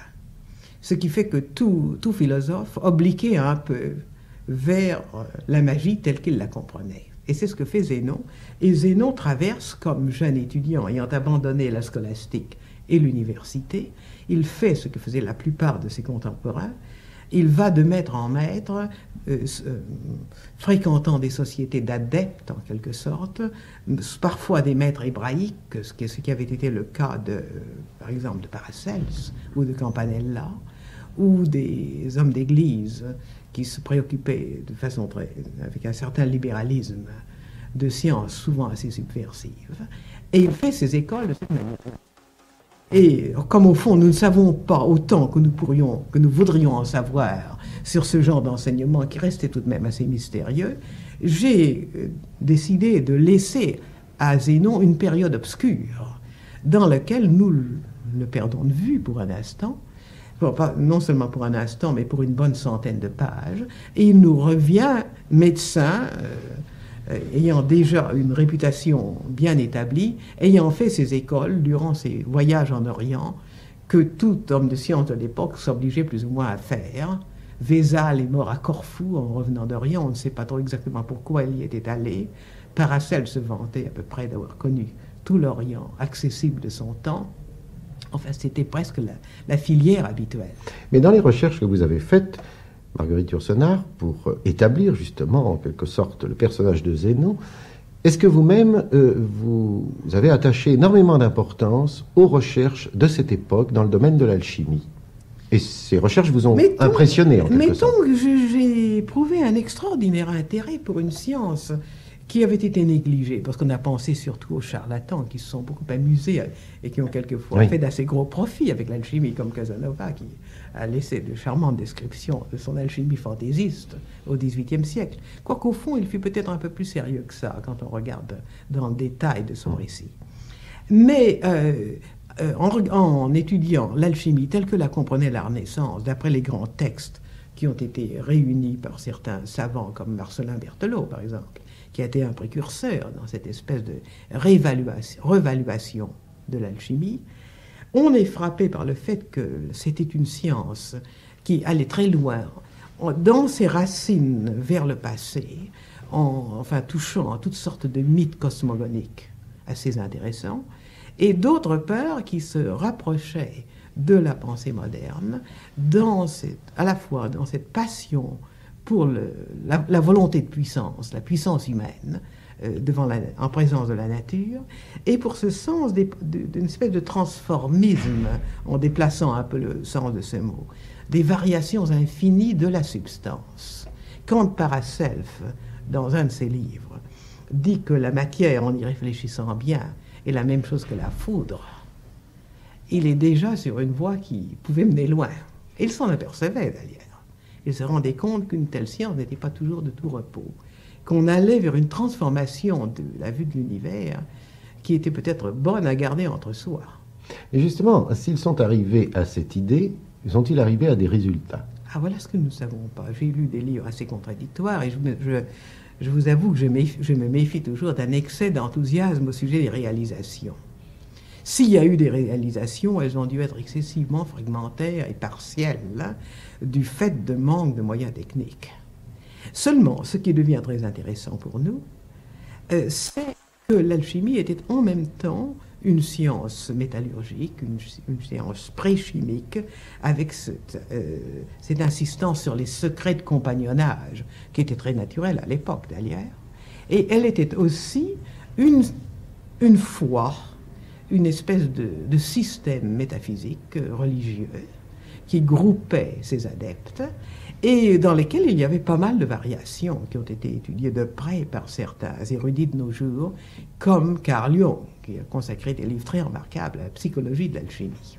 Speaker 5: Ce qui fait que tout, tout philosophe obliquait un peu vers la magie telle qu'il la comprenait. Et c'est ce que fait Zénon. Et Zénon traverse, comme jeune étudiant ayant abandonné la scolastique et l'université, il fait ce que faisaient la plupart de ses contemporains, Il va de maître en maître, euh, euh, fréquentant des sociétés d'adeptes, en quelque sorte, parfois des maîtres hébraïques, ce qui, ce qui avait été le cas, de, euh, par exemple, de Paracels ou de Campanella, ou des hommes d'église qui se préoccupaient de façon très, avec un certain libéralisme, de sciences souvent assez subversives. Et il fait ses écoles de cette manière. Et comme au fond, nous ne savons pas autant que nous pourrions, que nous voudrions en savoir sur ce genre d'enseignement qui restait tout de même assez mystérieux, j'ai décidé de laisser à Zénon une période obscure dans laquelle nous le perdons de vue pour un instant, bon, pas, non seulement pour un instant, mais pour une bonne centaine de pages, et il nous revient médecin, euh, ayant déjà une réputation bien établie, ayant fait ses écoles durant ses voyages en Orient, que tout homme de science de l'époque s'obligeait plus ou moins à faire. Vézal est mort à Corfou en revenant d'Orient, on ne sait pas trop exactement pourquoi il y était allé. Paracels se vantait à peu près d'avoir connu tout l'Orient accessible de son temps. Enfin, c'était presque la, la filière habituelle.
Speaker 3: Mais dans les recherches que vous avez faites, Marguerite Yourcenar, pour établir justement en quelque sorte le personnage de Zénon, est-ce que vous-même, euh, vous avez attaché énormément d'importance aux recherches de cette époque dans le domaine de l'alchimie? Et ces recherches vous ont mettons, impressionné en quelque sorte?
Speaker 5: Mettons que j'ai éprouvé un extraordinaire intérêt pour une science qui avait été négligée, parce qu'on a pensé surtout aux charlatans qui se sont beaucoup amusés et qui ont quelquefois oui. fait d'assez gros profits avec l'alchimie, comme Casanova, qui a laissé de charmantes descriptions de son alchimie fantaisiste au dix-huitième siècle. Quoiqu'au fond, il fut peut-être un peu plus sérieux que ça, quand on regarde dans le détail de son récit. Mais euh, euh, en, en étudiant l'alchimie telle que la comprenait la Renaissance, d'après les grands textes qui ont été réunis par certains savants, comme Marcellin Berthelot, par exemple, qui a été un précurseur dans cette espèce de réévaluation, revaluation de l'alchimie, on est frappé par le fait que c'était une science qui allait très loin dans ses racines vers le passé, en, enfin touchant à toutes sortes de mythes cosmogoniques assez intéressants, et d'autre part qui se rapprochait de la pensée moderne, dans cette, à la fois dans cette passion pour le, la, la volonté de puissance, la puissance humaine, euh, devant la, en présence de la nature, et pour ce sens d'une espèce de transformisme, en déplaçant un peu le sens de ce mot, des variations infinies de la substance. Quand Paracelse, dans un de ses livres, dit que la matière, en y réfléchissant bien, est la même chose que la foudre, il est déjà sur une voie qui pouvait mener loin. Il s'en apercevait d'ailleurs. Il se rendait compte qu'une telle science n'était pas toujours de tout repos, qu'on allait vers une transformation de la vue de l'univers qui était peut-être bonne à garder entre soi.
Speaker 3: Et justement, s'ils sont arrivés à cette idée, sont-ils arrivés à des résultats?
Speaker 5: Ah, voilà ce que nous ne savons pas. J'ai lu des livres assez contradictoires et je, me, je, je vous avoue que je, méfie, je me méfie toujours d'un excès d'enthousiasme au sujet des réalisations. S'il y a eu des réalisations, elles ont dû être excessivement fragmentaires et partielles, hein, du fait de manque de moyens techniques. Seulement, ce qui devient très intéressant pour nous, euh, c'est que l'alchimie était en même temps une science métallurgique, une, une science pré-chimique, avec cette, euh, cette insistance sur les secrets de compagnonnage, qui était très naturelle à l'époque d'ailleurs. Et elle était aussi une, une foi, une espèce de, de système métaphysique religieux qui groupait ses adeptes et dans lesquels il y avait pas mal de variations qui ont été étudiées de près par certains érudits de nos jours, comme Carl Jung, qui a consacré des livres très remarquables à la psychologie de l'alchimie.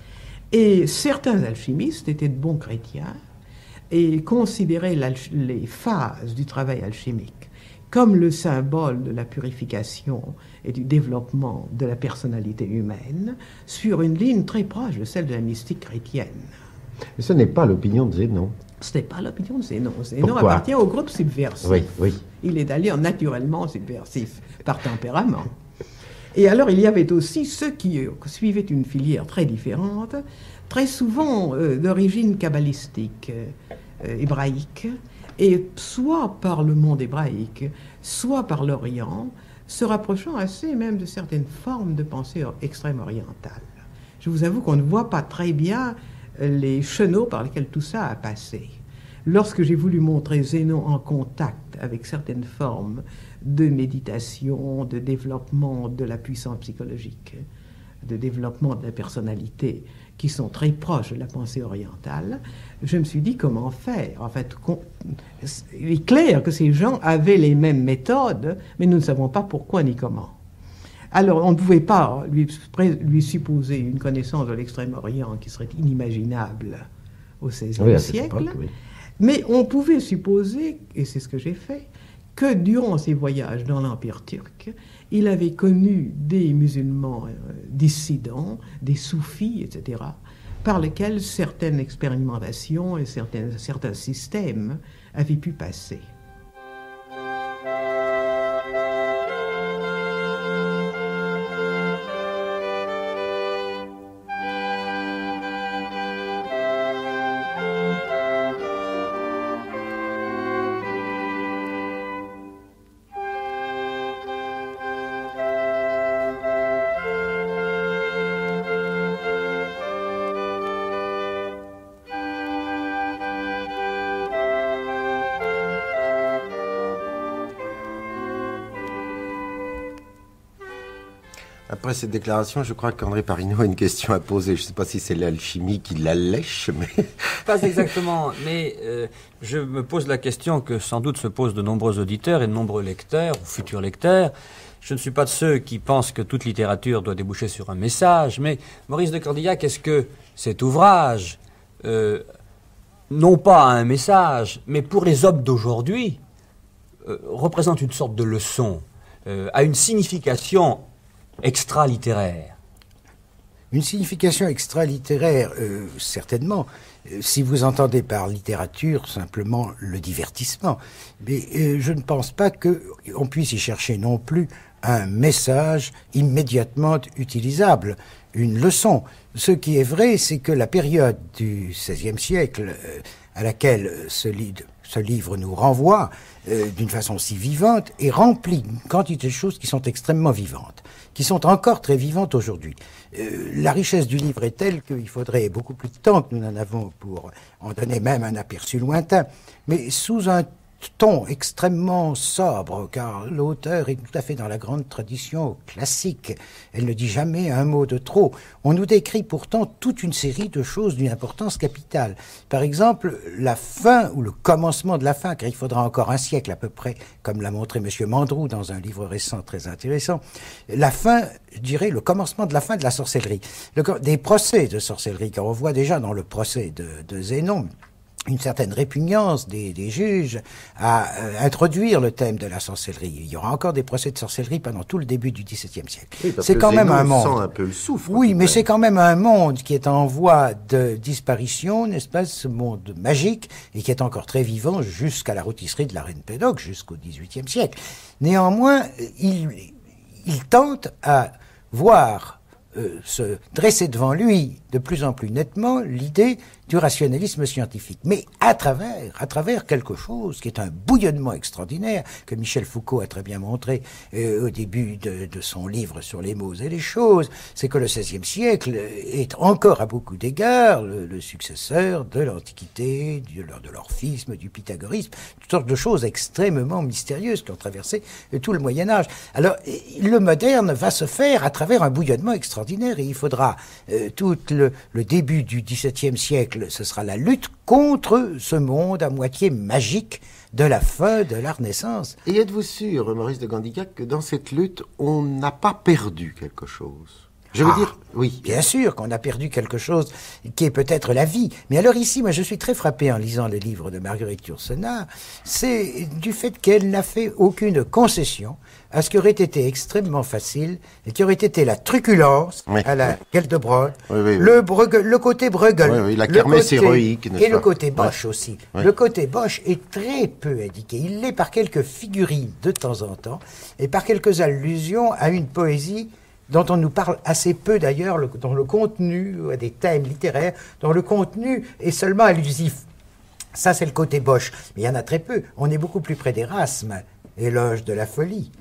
Speaker 5: Et certains alchimistes étaient de bons chrétiens et considéraient les phases du travail alchimique comme le symbole de la purification et du développement de la personnalité humaine, sur une ligne très proche de celle de la mystique chrétienne.
Speaker 3: Mais ce n'est pas l'opinion de Zénon.
Speaker 5: Ce n'est pas l'opinion de Zénon. Zénon appartient au groupe subversif.
Speaker 3: Oui, oui.
Speaker 5: Il est d'ailleurs naturellement subversif, par tempérament. Et alors, il y avait aussi ceux qui suivaient une filière très différente, très souvent euh, d'origine kabbalistique, euh, hébraïque, et soit par le monde hébraïque, soit par l'Orient, se rapprochant assez même de certaines formes de pensée extrême orientale. Je vous avoue qu'on ne voit pas très bien les chenaux par lesquels tout ça a passé. Lorsque j'ai voulu montrer Zénon en contact avec certaines formes de méditation, de développement de la puissance psychologique, de développement de la personnalité, qui sont très proches de la pensée orientale, je me suis dit comment faire. En fait, il est clair que ces gens avaient les mêmes méthodes, mais nous ne savons pas pourquoi ni comment. Alors, on ne pouvait pas lui, lui supposer une connaissance de l'Extrême-Orient qui serait inimaginable au seizième oui, siècle, époque, oui. Mais on pouvait supposer, et c'est ce que j'ai fait, que durant ses voyages dans l'Empire turc, il avait connu des musulmans euh, dissidents, des soufis, et cetera, par lesquels certaines expérimentations et certains, certains systèmes avaient pu passer.
Speaker 3: Après cette déclaration, je crois qu'André Parinaud a une question à poser. Je ne sais pas si c'est l'alchimie qui l'allèche, mais...
Speaker 8: Pas exactement, mais euh, je me pose la question que sans doute se posent de nombreux auditeurs et de nombreux lecteurs, ou futurs lecteurs. Je ne suis pas de ceux qui pensent que toute littérature doit déboucher sur un message, mais Maurice de Condillac, est-ce que cet ouvrage, euh, non pas un message, mais pour les hommes d'aujourd'hui, euh, représente une sorte de leçon, euh, a une signification extra-littéraire?
Speaker 6: Une signification extra-littéraire, euh, certainement, euh, si vous entendez par littérature simplement le divertissement. Mais euh, je ne pense pas qu'on puisse y chercher non plus un message immédiatement utilisable, une leçon. Ce qui est vrai, c'est que la période du seizième siècle, euh, à laquelle ce, li ce livre nous renvoie, euh, d'une façon si vivante, est remplie d'une quantité de choses qui sont extrêmement vivantes, qui sont encore très vivantes aujourd'hui. Euh, la richesse du livre est telle qu'il faudrait beaucoup plus de temps que nous n'en avons pour en donner même un aperçu lointain, mais sous un ton extrêmement sobre, car l'auteur est tout à fait dans la grande tradition classique. Elle ne dit jamais un mot de trop. On nous décrit pourtant toute une série de choses d'une importance capitale. Par exemple, la fin ou le commencement de la fin, car il faudra encore un siècle à peu près, comme l'a montré M. Mandrou dans un livre récent très intéressant. La fin, je dirais, le commencement de la fin de la sorcellerie. Le, des procès de sorcellerie, car on voit déjà dans le procès de, de Zénon une certaine répugnance des, des juges à euh, introduire le thème de la sorcellerie. Il y aura encore des procès de sorcellerie pendant tout le début du dix-septième siècle.
Speaker 3: Oui,
Speaker 6: c'est quand même un monde.
Speaker 3: Sent un peu le souffle.
Speaker 6: Oui, mais c'est quand même un monde qui est en voie de disparition, n'est-ce pas, ce monde magique, et qui est encore très vivant jusqu'à la rôtisserie de la reine Pédoc, jusqu'au dix-huitième siècle. Néanmoins, il, il tente à voir euh, se dresser devant lui de plus en plus nettement l'idée du rationalisme scientifique, mais à travers, à travers quelque chose qui est un bouillonnement extraordinaire, que Michel Foucault a très bien montré euh, au début de, de son livre sur les mots et les choses, c'est que le seizième siècle est encore à beaucoup d'égards le, le successeur de l'Antiquité, de, de l'orphisme, du pythagorisme, toutes sortes de choses extrêmement mystérieuses qui ont traversé euh, tout le Moyen-Âge. Alors, le moderne va se faire à travers un bouillonnement extraordinaire, et il faudra euh, tout le, le début du dix-septième siècle, ce sera la lutte contre ce monde à moitié magique de la fin de la Renaissance.
Speaker 3: Et êtes-vous sûr, Maurice de Condillac, que dans cette lutte, on n'a pas perdu quelque chose? Je veux
Speaker 6: ah,
Speaker 3: dire, oui.
Speaker 6: Bien sûr qu'on a perdu quelque chose qui est peut-être la vie. Mais alors ici, moi je suis très frappé en lisant le livre de Marguerite Yourcenar, c'est du fait qu'elle n'a fait aucune concession à ce qui aurait été extrêmement facile et qui aurait été la truculence oui, à la Geldebrod,
Speaker 3: oui, oui, oui.
Speaker 6: le, Bruegel, le côté Bruegel,
Speaker 3: oui, oui, la kermesse héroïque,
Speaker 6: et le côté Bosch
Speaker 3: oui.
Speaker 6: aussi.
Speaker 3: Oui.
Speaker 6: Le côté Bosch est très peu indiqué. Il l'est par quelques figurines de temps en temps et par quelques allusions à une poésie dont on nous parle assez peu d'ailleurs, dont le contenu, à des thèmes littéraires, dont le contenu est seulement allusif. Ça, c'est le côté Bosch. Mais il y en a très peu. On est beaucoup plus près d'Érasme, éloge de la folie.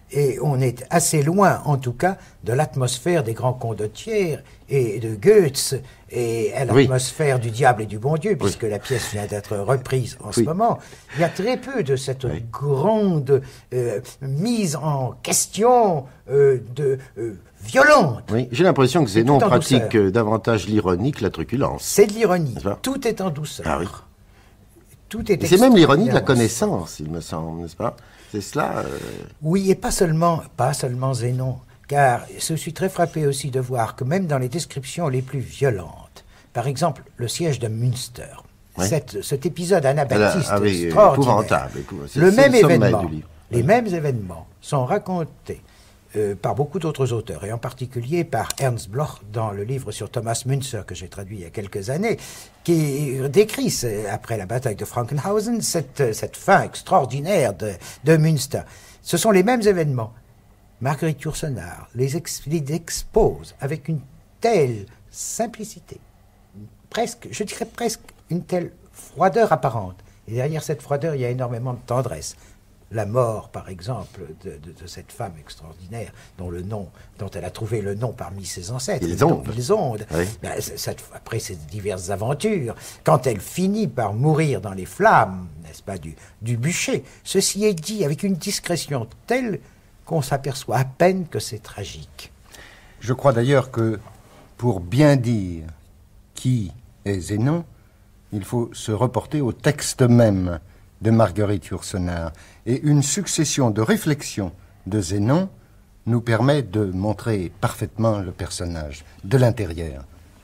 Speaker 6: Et on est assez loin, en tout cas, de l'atmosphère des grands condottiers et de Goethe, et à l'atmosphère oui. du diable et du bon Dieu, puisque oui. la pièce vient d'être reprise en oui. ce moment. Il y a très peu de cette oui. grande euh, mise en question euh, de, euh, violente.
Speaker 3: Oui, j'ai l'impression que Zénon pratique euh, davantage l'ironie que la truculence.
Speaker 6: C'est de l'ironie. Tout est en douceur.
Speaker 3: Ah oui.
Speaker 6: Tout est
Speaker 3: c'est même l'ironie de la connaissance, il me semble, n'est-ce pas? C'est cela. Euh...
Speaker 6: Oui, et pas seulement, pas seulement Zénon, car je suis très frappé aussi de voir que même dans les descriptions les plus violentes, par exemple le siège de Münster, oui. cette, cet épisode anabaptiste ah oui, extraordinaire, le même événement, les oui. mêmes événements sont racontés euh, par beaucoup d'autres auteurs, et en particulier par Ernst Bloch dans le livre sur Thomas Münzer que j'ai traduit il y a quelques années, qui décrit, après la bataille de Frankenhausen, cette, cette fin extraordinaire de, de Münster. Ce sont les mêmes événements. Marguerite Yourcenar les, ex, les expose avec une telle simplicité, presque, je dirais presque une telle froideur apparente. Et derrière cette froideur, il y a énormément de tendresse. La mort, par exemple, de, de, de cette femme extraordinaire, dont le nom, dont elle a trouvé le nom parmi ses ancêtres,
Speaker 3: Ilsonde.
Speaker 6: Ilsonde. Oui. Ben, cette, après ces diverses aventures, quand elle finit par mourir dans les flammes, n'est-ce pas, du, du bûcher, ceci est dit avec une discrétion telle qu'on s'aperçoit à peine que c'est tragique.
Speaker 4: Je crois d'ailleurs que, pour bien dire qui est Zénon, il faut se reporter au texte même de Marguerite Yourcenar. Et une succession de réflexions de Zénon nous permet de montrer parfaitement le personnage, de l'intérieur.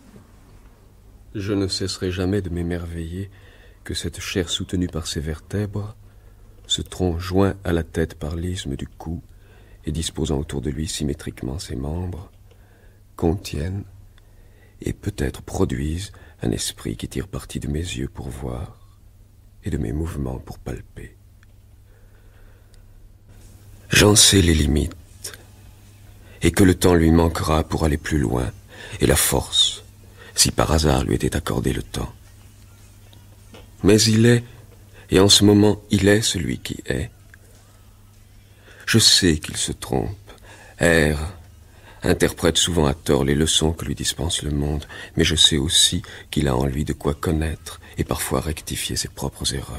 Speaker 7: Je ne cesserai jamais de m'émerveiller que cette chair soutenue par ses vertèbres, ce tronc joint à la tête par l'isthme du cou et disposant autour de lui symétriquement ses membres, contiennent et peut-être produisent un esprit qui tire parti de mes yeux pour voir et de mes mouvements pour palper. J'en sais les limites, et que le temps lui manquera pour aller plus loin, et la force, si par hasard lui était accordé le temps. Mais il est, et en ce moment il est celui qui est. Je sais qu'il se trompe, erre, interprète souvent à tort les leçons que lui dispense le monde, mais je sais aussi qu'il a en lui de quoi connaître et parfois rectifier ses propres erreurs.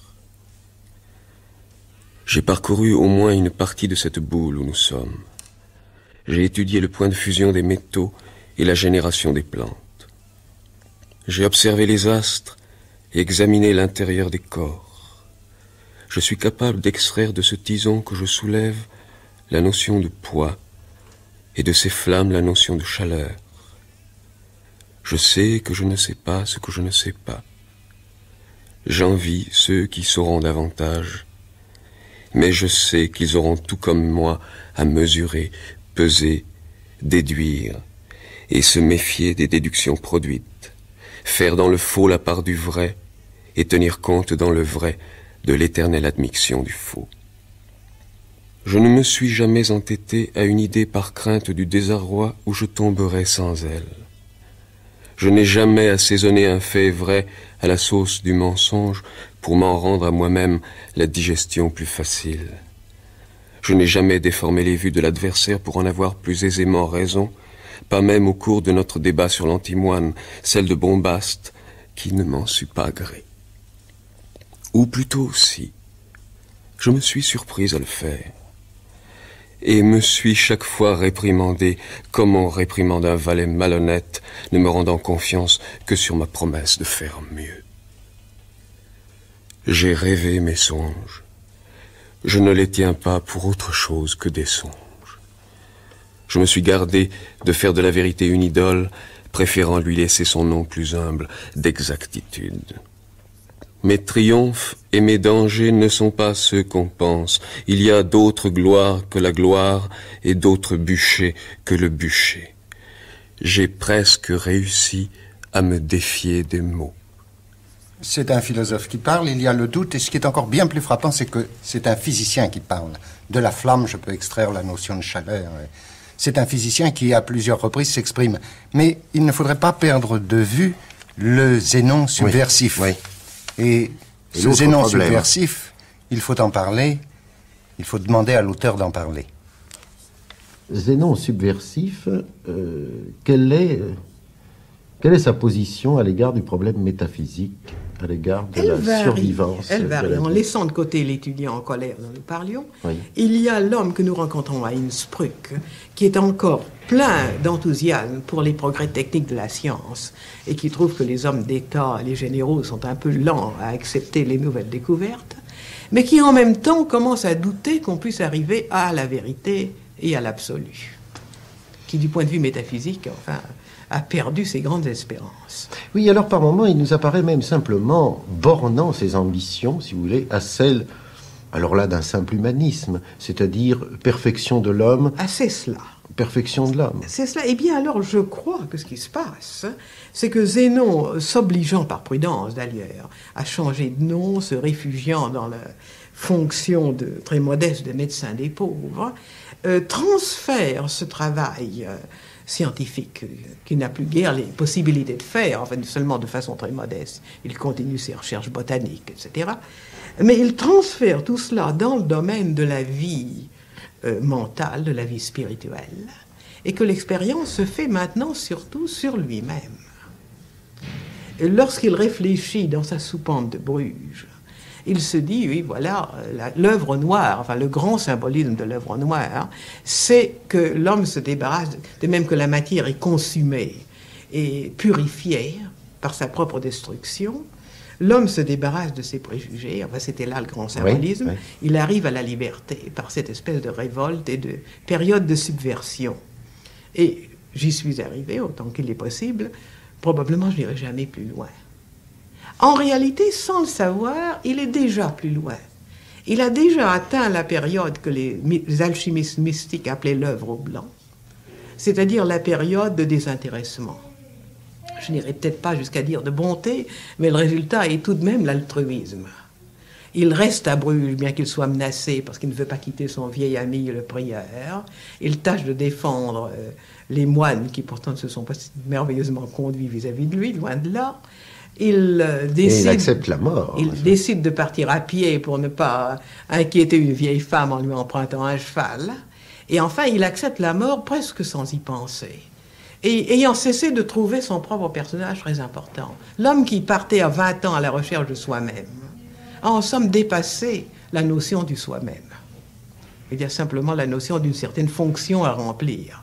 Speaker 7: J'ai parcouru au moins une partie de cette boule où nous sommes. J'ai étudié le point de fusion des métaux et la génération des plantes. J'ai observé les astres et examiné l'intérieur des corps. Je suis capable d'extraire de ce tison que je soulève la notion de poids et de ces flammes la notion de chaleur. Je sais que je ne sais pas ce que je ne sais pas. J'envie ceux qui sauront davantage, mais je sais qu'ils auront tout comme moi à mesurer, peser, déduire, et se méfier des déductions produites, faire dans le faux la part du vrai, et tenir compte dans le vrai de l'éternelle admixtion du faux. Je ne me suis jamais entêté à une idée par crainte du désarroi où je tomberais sans elle. Je n'ai jamais assaisonné un fait vrai à la sauce du mensonge pour m'en rendre à moi-même la digestion plus facile. Je n'ai jamais déformé les vues de l'adversaire pour en avoir plus aisément raison, pas même au cours de notre débat sur l'antimoine, celle de Bombaste, qui ne m'en sut pas gré. Ou plutôt si, je me suis surpris à le faire, et me suis chaque fois réprimandé comme on réprimande un valet malhonnête, ne me rendant confiance que sur ma promesse de faire mieux. J'ai rêvé mes songes. Je ne les tiens pas pour autre chose que des songes. Je me suis gardé de faire de la vérité une idole, préférant lui laisser son nom plus humble d'exactitude. Mes triomphes et mes dangers ne sont pas ceux qu'on pense. Il y a d'autres gloires que la gloire et d'autres bûchers que le bûcher. J'ai presque réussi à me défier des mots.
Speaker 4: C'est un philosophe qui parle, il y a le doute, et ce qui est encore bien plus frappant, c'est que c'est un physicien qui parle. De la flamme, je peux extraire la notion de chaleur. C'est un physicien qui, à plusieurs reprises, s'exprime. Mais il ne faudrait pas perdre de vue le Zénon subversif. Oui, oui. Et, et ce Zénon subversif, il faut en parler, il faut demander à l'auteur d'en parler.
Speaker 3: Zénon subversif, euh, quelle est, euh, quelle est sa position à l'égard du problème métaphysique, à l'égard de
Speaker 5: Elle
Speaker 3: la
Speaker 5: varie.
Speaker 3: survivance
Speaker 5: Elle
Speaker 3: de
Speaker 5: varie.
Speaker 3: la
Speaker 5: En
Speaker 3: vie?
Speaker 5: laissant de côté l'étudiant en colère dont nous parlions,
Speaker 3: Oui.
Speaker 5: il y a l'homme que nous rencontrons à Innsbruck, qui est encore plein d'enthousiasme pour les progrès techniques de la science et qui trouve que les hommes d'État, les généraux, sont un peu lents à accepter les nouvelles découvertes, mais qui en même temps commence à douter qu'on puisse arriver à la vérité et à l'absolu, qui du point de vue métaphysique, enfin, a perdu ses grandes espérances.
Speaker 3: Oui, alors par moments, il nous apparaît même simplement bornant ses ambitions, si vous voulez, à celles, alors là, d'un simple humanisme, c'est-à-dire perfection de l'homme.
Speaker 5: Ah, c'est cela.
Speaker 3: Perfection de l'homme.
Speaker 5: C'est cela. Eh bien, alors, je crois que ce qui se passe, c'est que Zénon, s'obligeant par prudence d'ailleurs à changer de nom, se réfugiant dans la fonction de, très modeste de médecin des pauvres, euh, transfère ce travail euh, scientifique euh, qu'il n'a plus guère les possibilités de faire, enfin seulement de façon très modeste. Il continue ses recherches botaniques, et cetera. Mais il transfère tout cela dans le domaine de la vie euh, mentale, de la vie spirituelle, et que l'expérience se fait maintenant surtout sur lui-même. Lorsqu'il réfléchit dans sa soupente de Bruges, il se dit, oui, voilà, l'œuvre noire, enfin le grand symbolisme de l'œuvre noire, c'est que l'homme se débarrasse, de même que la matière est consumée et purifiée par sa propre destruction, l'homme se débarrasse de ses préjugés, enfin c'était là le grand symbolisme,
Speaker 3: oui, oui.
Speaker 5: Il arrive à la liberté par cette espèce de révolte et de période de subversion. Et j'y suis arrivé autant qu'il est possible, probablement je n'irai jamais plus loin. En réalité, sans le savoir, il est déjà plus loin. Il a déjà atteint la période que les, les alchimistes mystiques appelaient l'œuvre au blanc, c'est-à-dire la période de désintéressement. Je n'irai peut-être pas jusqu'à dire de bonté, mais le résultat est tout de même l'altruisme. Il reste à Bruges, bien qu'il soit menacé, parce qu'il ne veut pas quitter son vieil ami, le prieur. Il tâche de défendre euh, les moines, qui pourtant ne se sont pas merveilleusement conduits vis-à-vis de lui, loin de là. Il, euh, décide,
Speaker 3: Et il accepte la mort.
Speaker 5: Il
Speaker 3: enfin.
Speaker 5: décide de partir à pied pour ne pas inquiéter une vieille femme en lui empruntant un cheval. Et enfin, il accepte la mort presque sans y penser. Et ayant cessé de trouver son propre personnage très important. L'homme qui partait à vingt ans à la recherche de soi-même a en somme dépassé la notion du soi-même. Il y a simplement la notion d'une certaine fonction à remplir.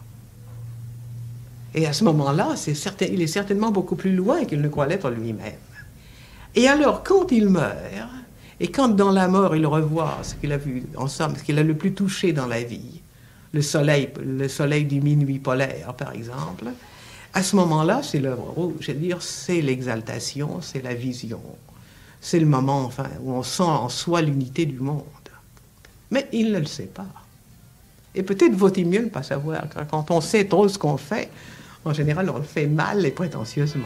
Speaker 5: Et à ce moment-là, c'est certain, il est certainement beaucoup plus loin qu'il ne croit l'être lui-même. Et alors, quand il meurt, et quand dans la mort il revoit ce qu'il a vu, en somme, ce qu'il a le plus touché dans la vie, le soleil, le soleil du minuit polaire, par exemple, à ce moment-là, c'est l'œuvre rouge. C'est-à-dire, c'est l'exaltation, c'est la vision. C'est le moment, enfin, où on sent en soi l'unité du monde. Mais il ne le sait pas. Et peut-être vaut-il mieux ne pas savoir. Quand on sait trop ce qu'on fait, en général, on le fait mal et prétentieusement.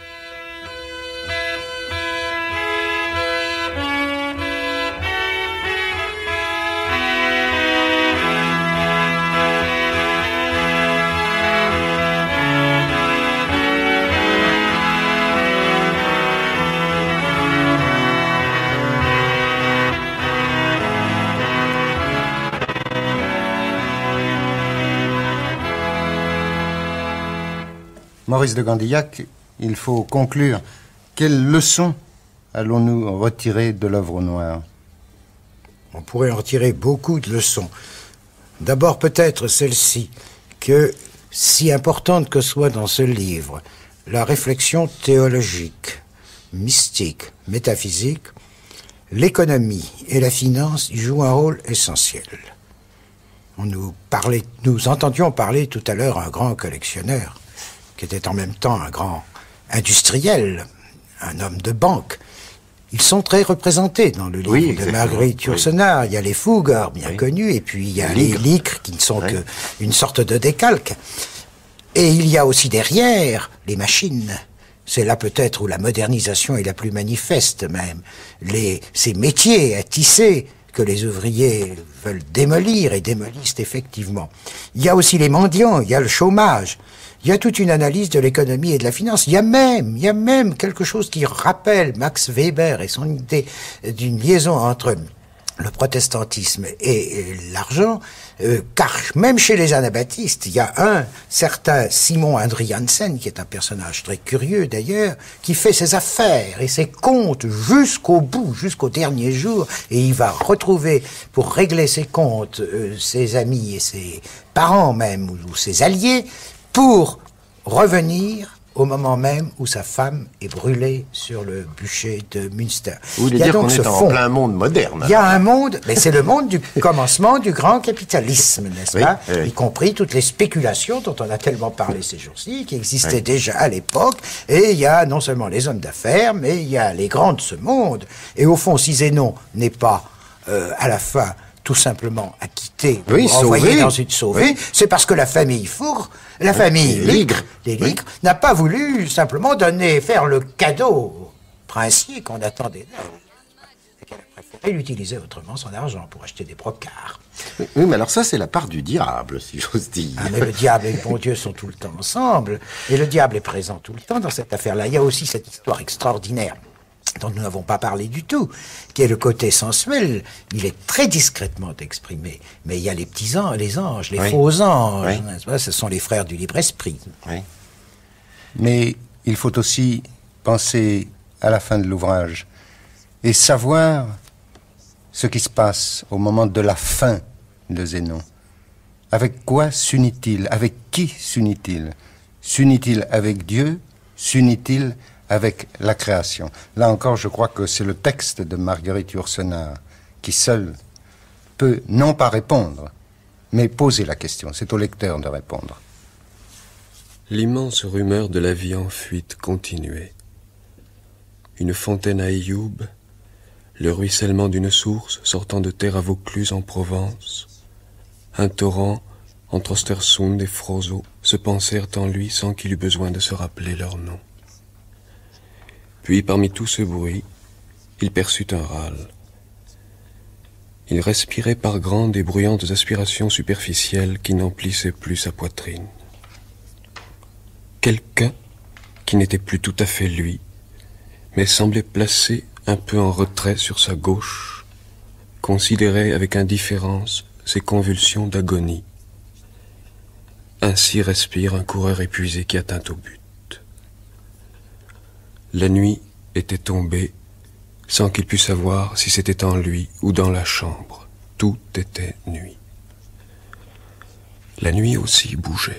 Speaker 4: Maurice de Gandillac, il faut conclure. Quelles leçons allons-nous retirer de l'œuvre noire?
Speaker 6: On pourrait en retirer beaucoup de leçons. D'abord peut-être celle-ci, que si importante que soit dans ce livre, la réflexion théologique, mystique, métaphysique, l'économie et la finance y jouent un rôle essentiel. On nous, parlait, nous entendions parler tout à l'heure un grand collectionneur, qui était en même temps un grand industriel, un homme de banque. Ils sont très représentés dans le livre
Speaker 3: oui,
Speaker 6: de Marguerite Yourcenar. Oui. Il y a les Fugger, bien oui. connus, et puis il y a les, les Licres, qui ne sont oui. qu'une sorte de décalque. Et il y a aussi derrière les machines. C'est là peut-être où la modernisation est la plus manifeste même. Les, ces métiers à tisser que les ouvriers veulent démolir et démolissent effectivement. Il y a aussi les mendiants, il y a le chômage. Il y a toute une analyse de l'économie et de la finance. Il y a même, il y a même quelque chose qui rappelle Max Weber et son idée d'une liaison entre le protestantisme et l'argent, euh, car même chez les anabaptistes, il y a un certain Simon Andriansen, qui est un personnage très curieux d'ailleurs, qui fait ses affaires et ses comptes jusqu'au bout, jusqu'au dernier jour, et il va retrouver, pour régler ses comptes, euh, ses amis et ses parents même, ou, ou ses alliés, pour revenir au moment même où sa femme est brûlée sur le bûcher de Münster.
Speaker 3: Vous voulez dire qu'on est en plein monde moderne.
Speaker 6: Il y a un monde, mais c'est le monde du commencement du grand capitalisme, n'est-ce
Speaker 3: oui,
Speaker 6: pas
Speaker 3: oui.
Speaker 6: Y compris toutes les spéculations dont on a tellement parlé ces jours-ci, qui existaient oui. déjà à l'époque. Et il y a non seulement les hommes d'affaires, mais il y a les grands de ce monde. Et au fond, si Zénon n'est pas, euh, à la fin, tout simplement acquitté,
Speaker 3: oui,
Speaker 6: envoyé dans une sauvée, oui. c'est parce que la famille Four, la oui, famille Ligre, des Ligres, oui. n'a pas voulu simplement donner, faire le cadeau princier qu'on attendait d'elle. Et qu'elle a préféré l'utiliser autrement son argent pour acheter des brocards.
Speaker 3: Oui, oui, mais alors ça, c'est la part du diable, si j'ose dire.
Speaker 6: Ah, mais le diable et le bon Dieu sont tout le temps ensemble. Et le diable est présent tout le temps dans cette affaire-là. Il y a aussi cette histoire extraordinaire dont nous n'avons pas parlé du tout, qui est le côté sensuel. Il est très discrètement exprimé, mais il y a les petits anges, les anges, les oui. faux anges, oui. ce sont les frères du libre esprit.
Speaker 3: Oui.
Speaker 4: Mais il faut aussi penser à la fin de l'ouvrage et savoir ce qui se passe au moment de la fin de Zénon. Avec quoi s'unit-il? Avec qui s'unit-il? S'unit-il avec Dieu? S'unit-il avec la création? Là encore, je crois que c'est le texte de Marguerite Yourcenar qui seul peut non pas répondre, mais poser la question. C'est au lecteur de répondre.
Speaker 7: L'immense rumeur de la vie en fuite continuait. Une fontaine à Ayoub, le ruissellement d'une source sortant de terre à Vaucluse en Provence, un torrent entre Ostersund et Frozzo se pensèrent en lui sans qu'il eût besoin de se rappeler leur nom. Puis, parmi tout ce bruit, il perçut un râle. Il respirait par grandes et bruyantes aspirations superficielles qui n'emplissaient plus sa poitrine. Quelqu'un, qui n'était plus tout à fait lui, mais semblait placé un peu en retrait sur sa gauche, considérait avec indifférence ses convulsions d'agonie. Ainsi respire un coureur épuisé qui atteint au but. La nuit était tombée sans qu'il pût savoir si c'était en lui ou dans la chambre. Tout était nuit. La nuit aussi bougeait.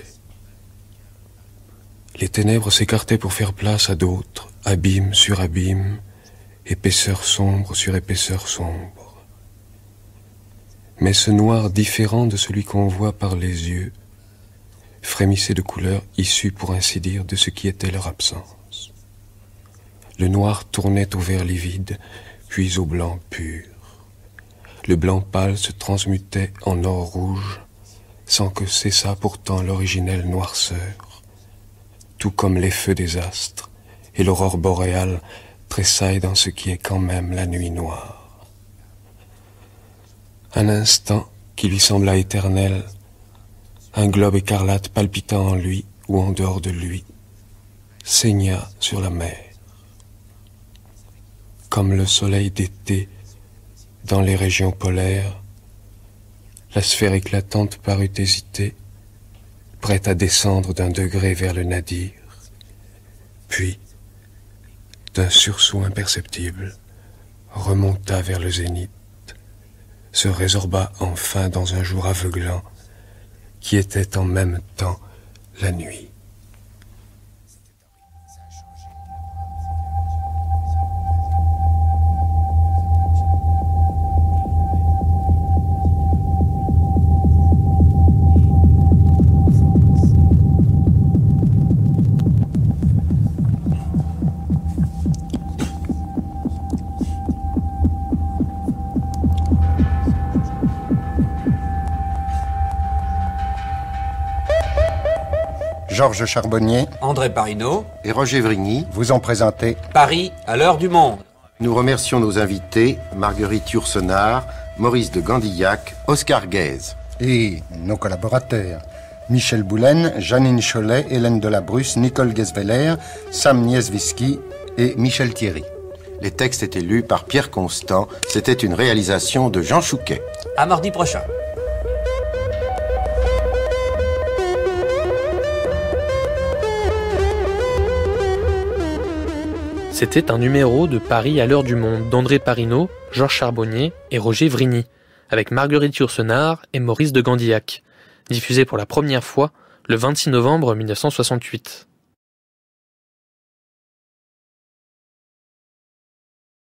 Speaker 7: Les ténèbres s'écartaient pour faire place à d'autres, abîme sur abîme, épaisseur sombre sur épaisseur sombre. Mais ce noir différent de celui qu'on voit par les yeux frémissait de couleurs issues, pour ainsi dire, de ce qui était leur absence. Le noir tournait au vert livide, puis au blanc pur. Le blanc pâle se transmutait en or rouge, sans que cessât pourtant l'originelle noirceur, tout comme les feux des astres et l'aurore boréale tressaillent dans ce qui est quand même la nuit noire. Un instant qui lui sembla éternel, un globe écarlate palpitant en lui ou en dehors de lui, saigna sur la mer. Comme le soleil d'été dans les régions polaires, la sphère éclatante parut hésiter, prête à descendre d'un degré vers le nadir, puis, d'un sursaut imperceptible, remonta vers le zénith, se résorba enfin dans un jour aveuglant qui était en même temps la nuit.
Speaker 4: Georges Charbonnier,
Speaker 8: André Parinaud
Speaker 3: et Roger Vrigny
Speaker 4: vous ont présenté
Speaker 8: Paris à l'heure du monde.
Speaker 3: Nous remercions nos invités, Marguerite Yourcenar, Maurice de Gandillac, Oscar Guèze.
Speaker 4: Et nos collaborateurs, Michel Boulen, Janine Cholet, Hélène Delabrusse, Nicole Guesveller, Sam Nieswiski et Michel Thierry.
Speaker 3: Les textes étaient lus par Pierre Constant. C'était une réalisation de Jean Chouquet.
Speaker 8: À mardi prochain.
Speaker 2: C'était un numéro de Paris à l'heure du monde d'André Parinaud, Georges Charbonnier et Roger Vrigny, avec Marguerite Yourcenar et Maurice de Gandillac, diffusé pour la première fois le vingt-six novembre mille neuf cent soixante-huit.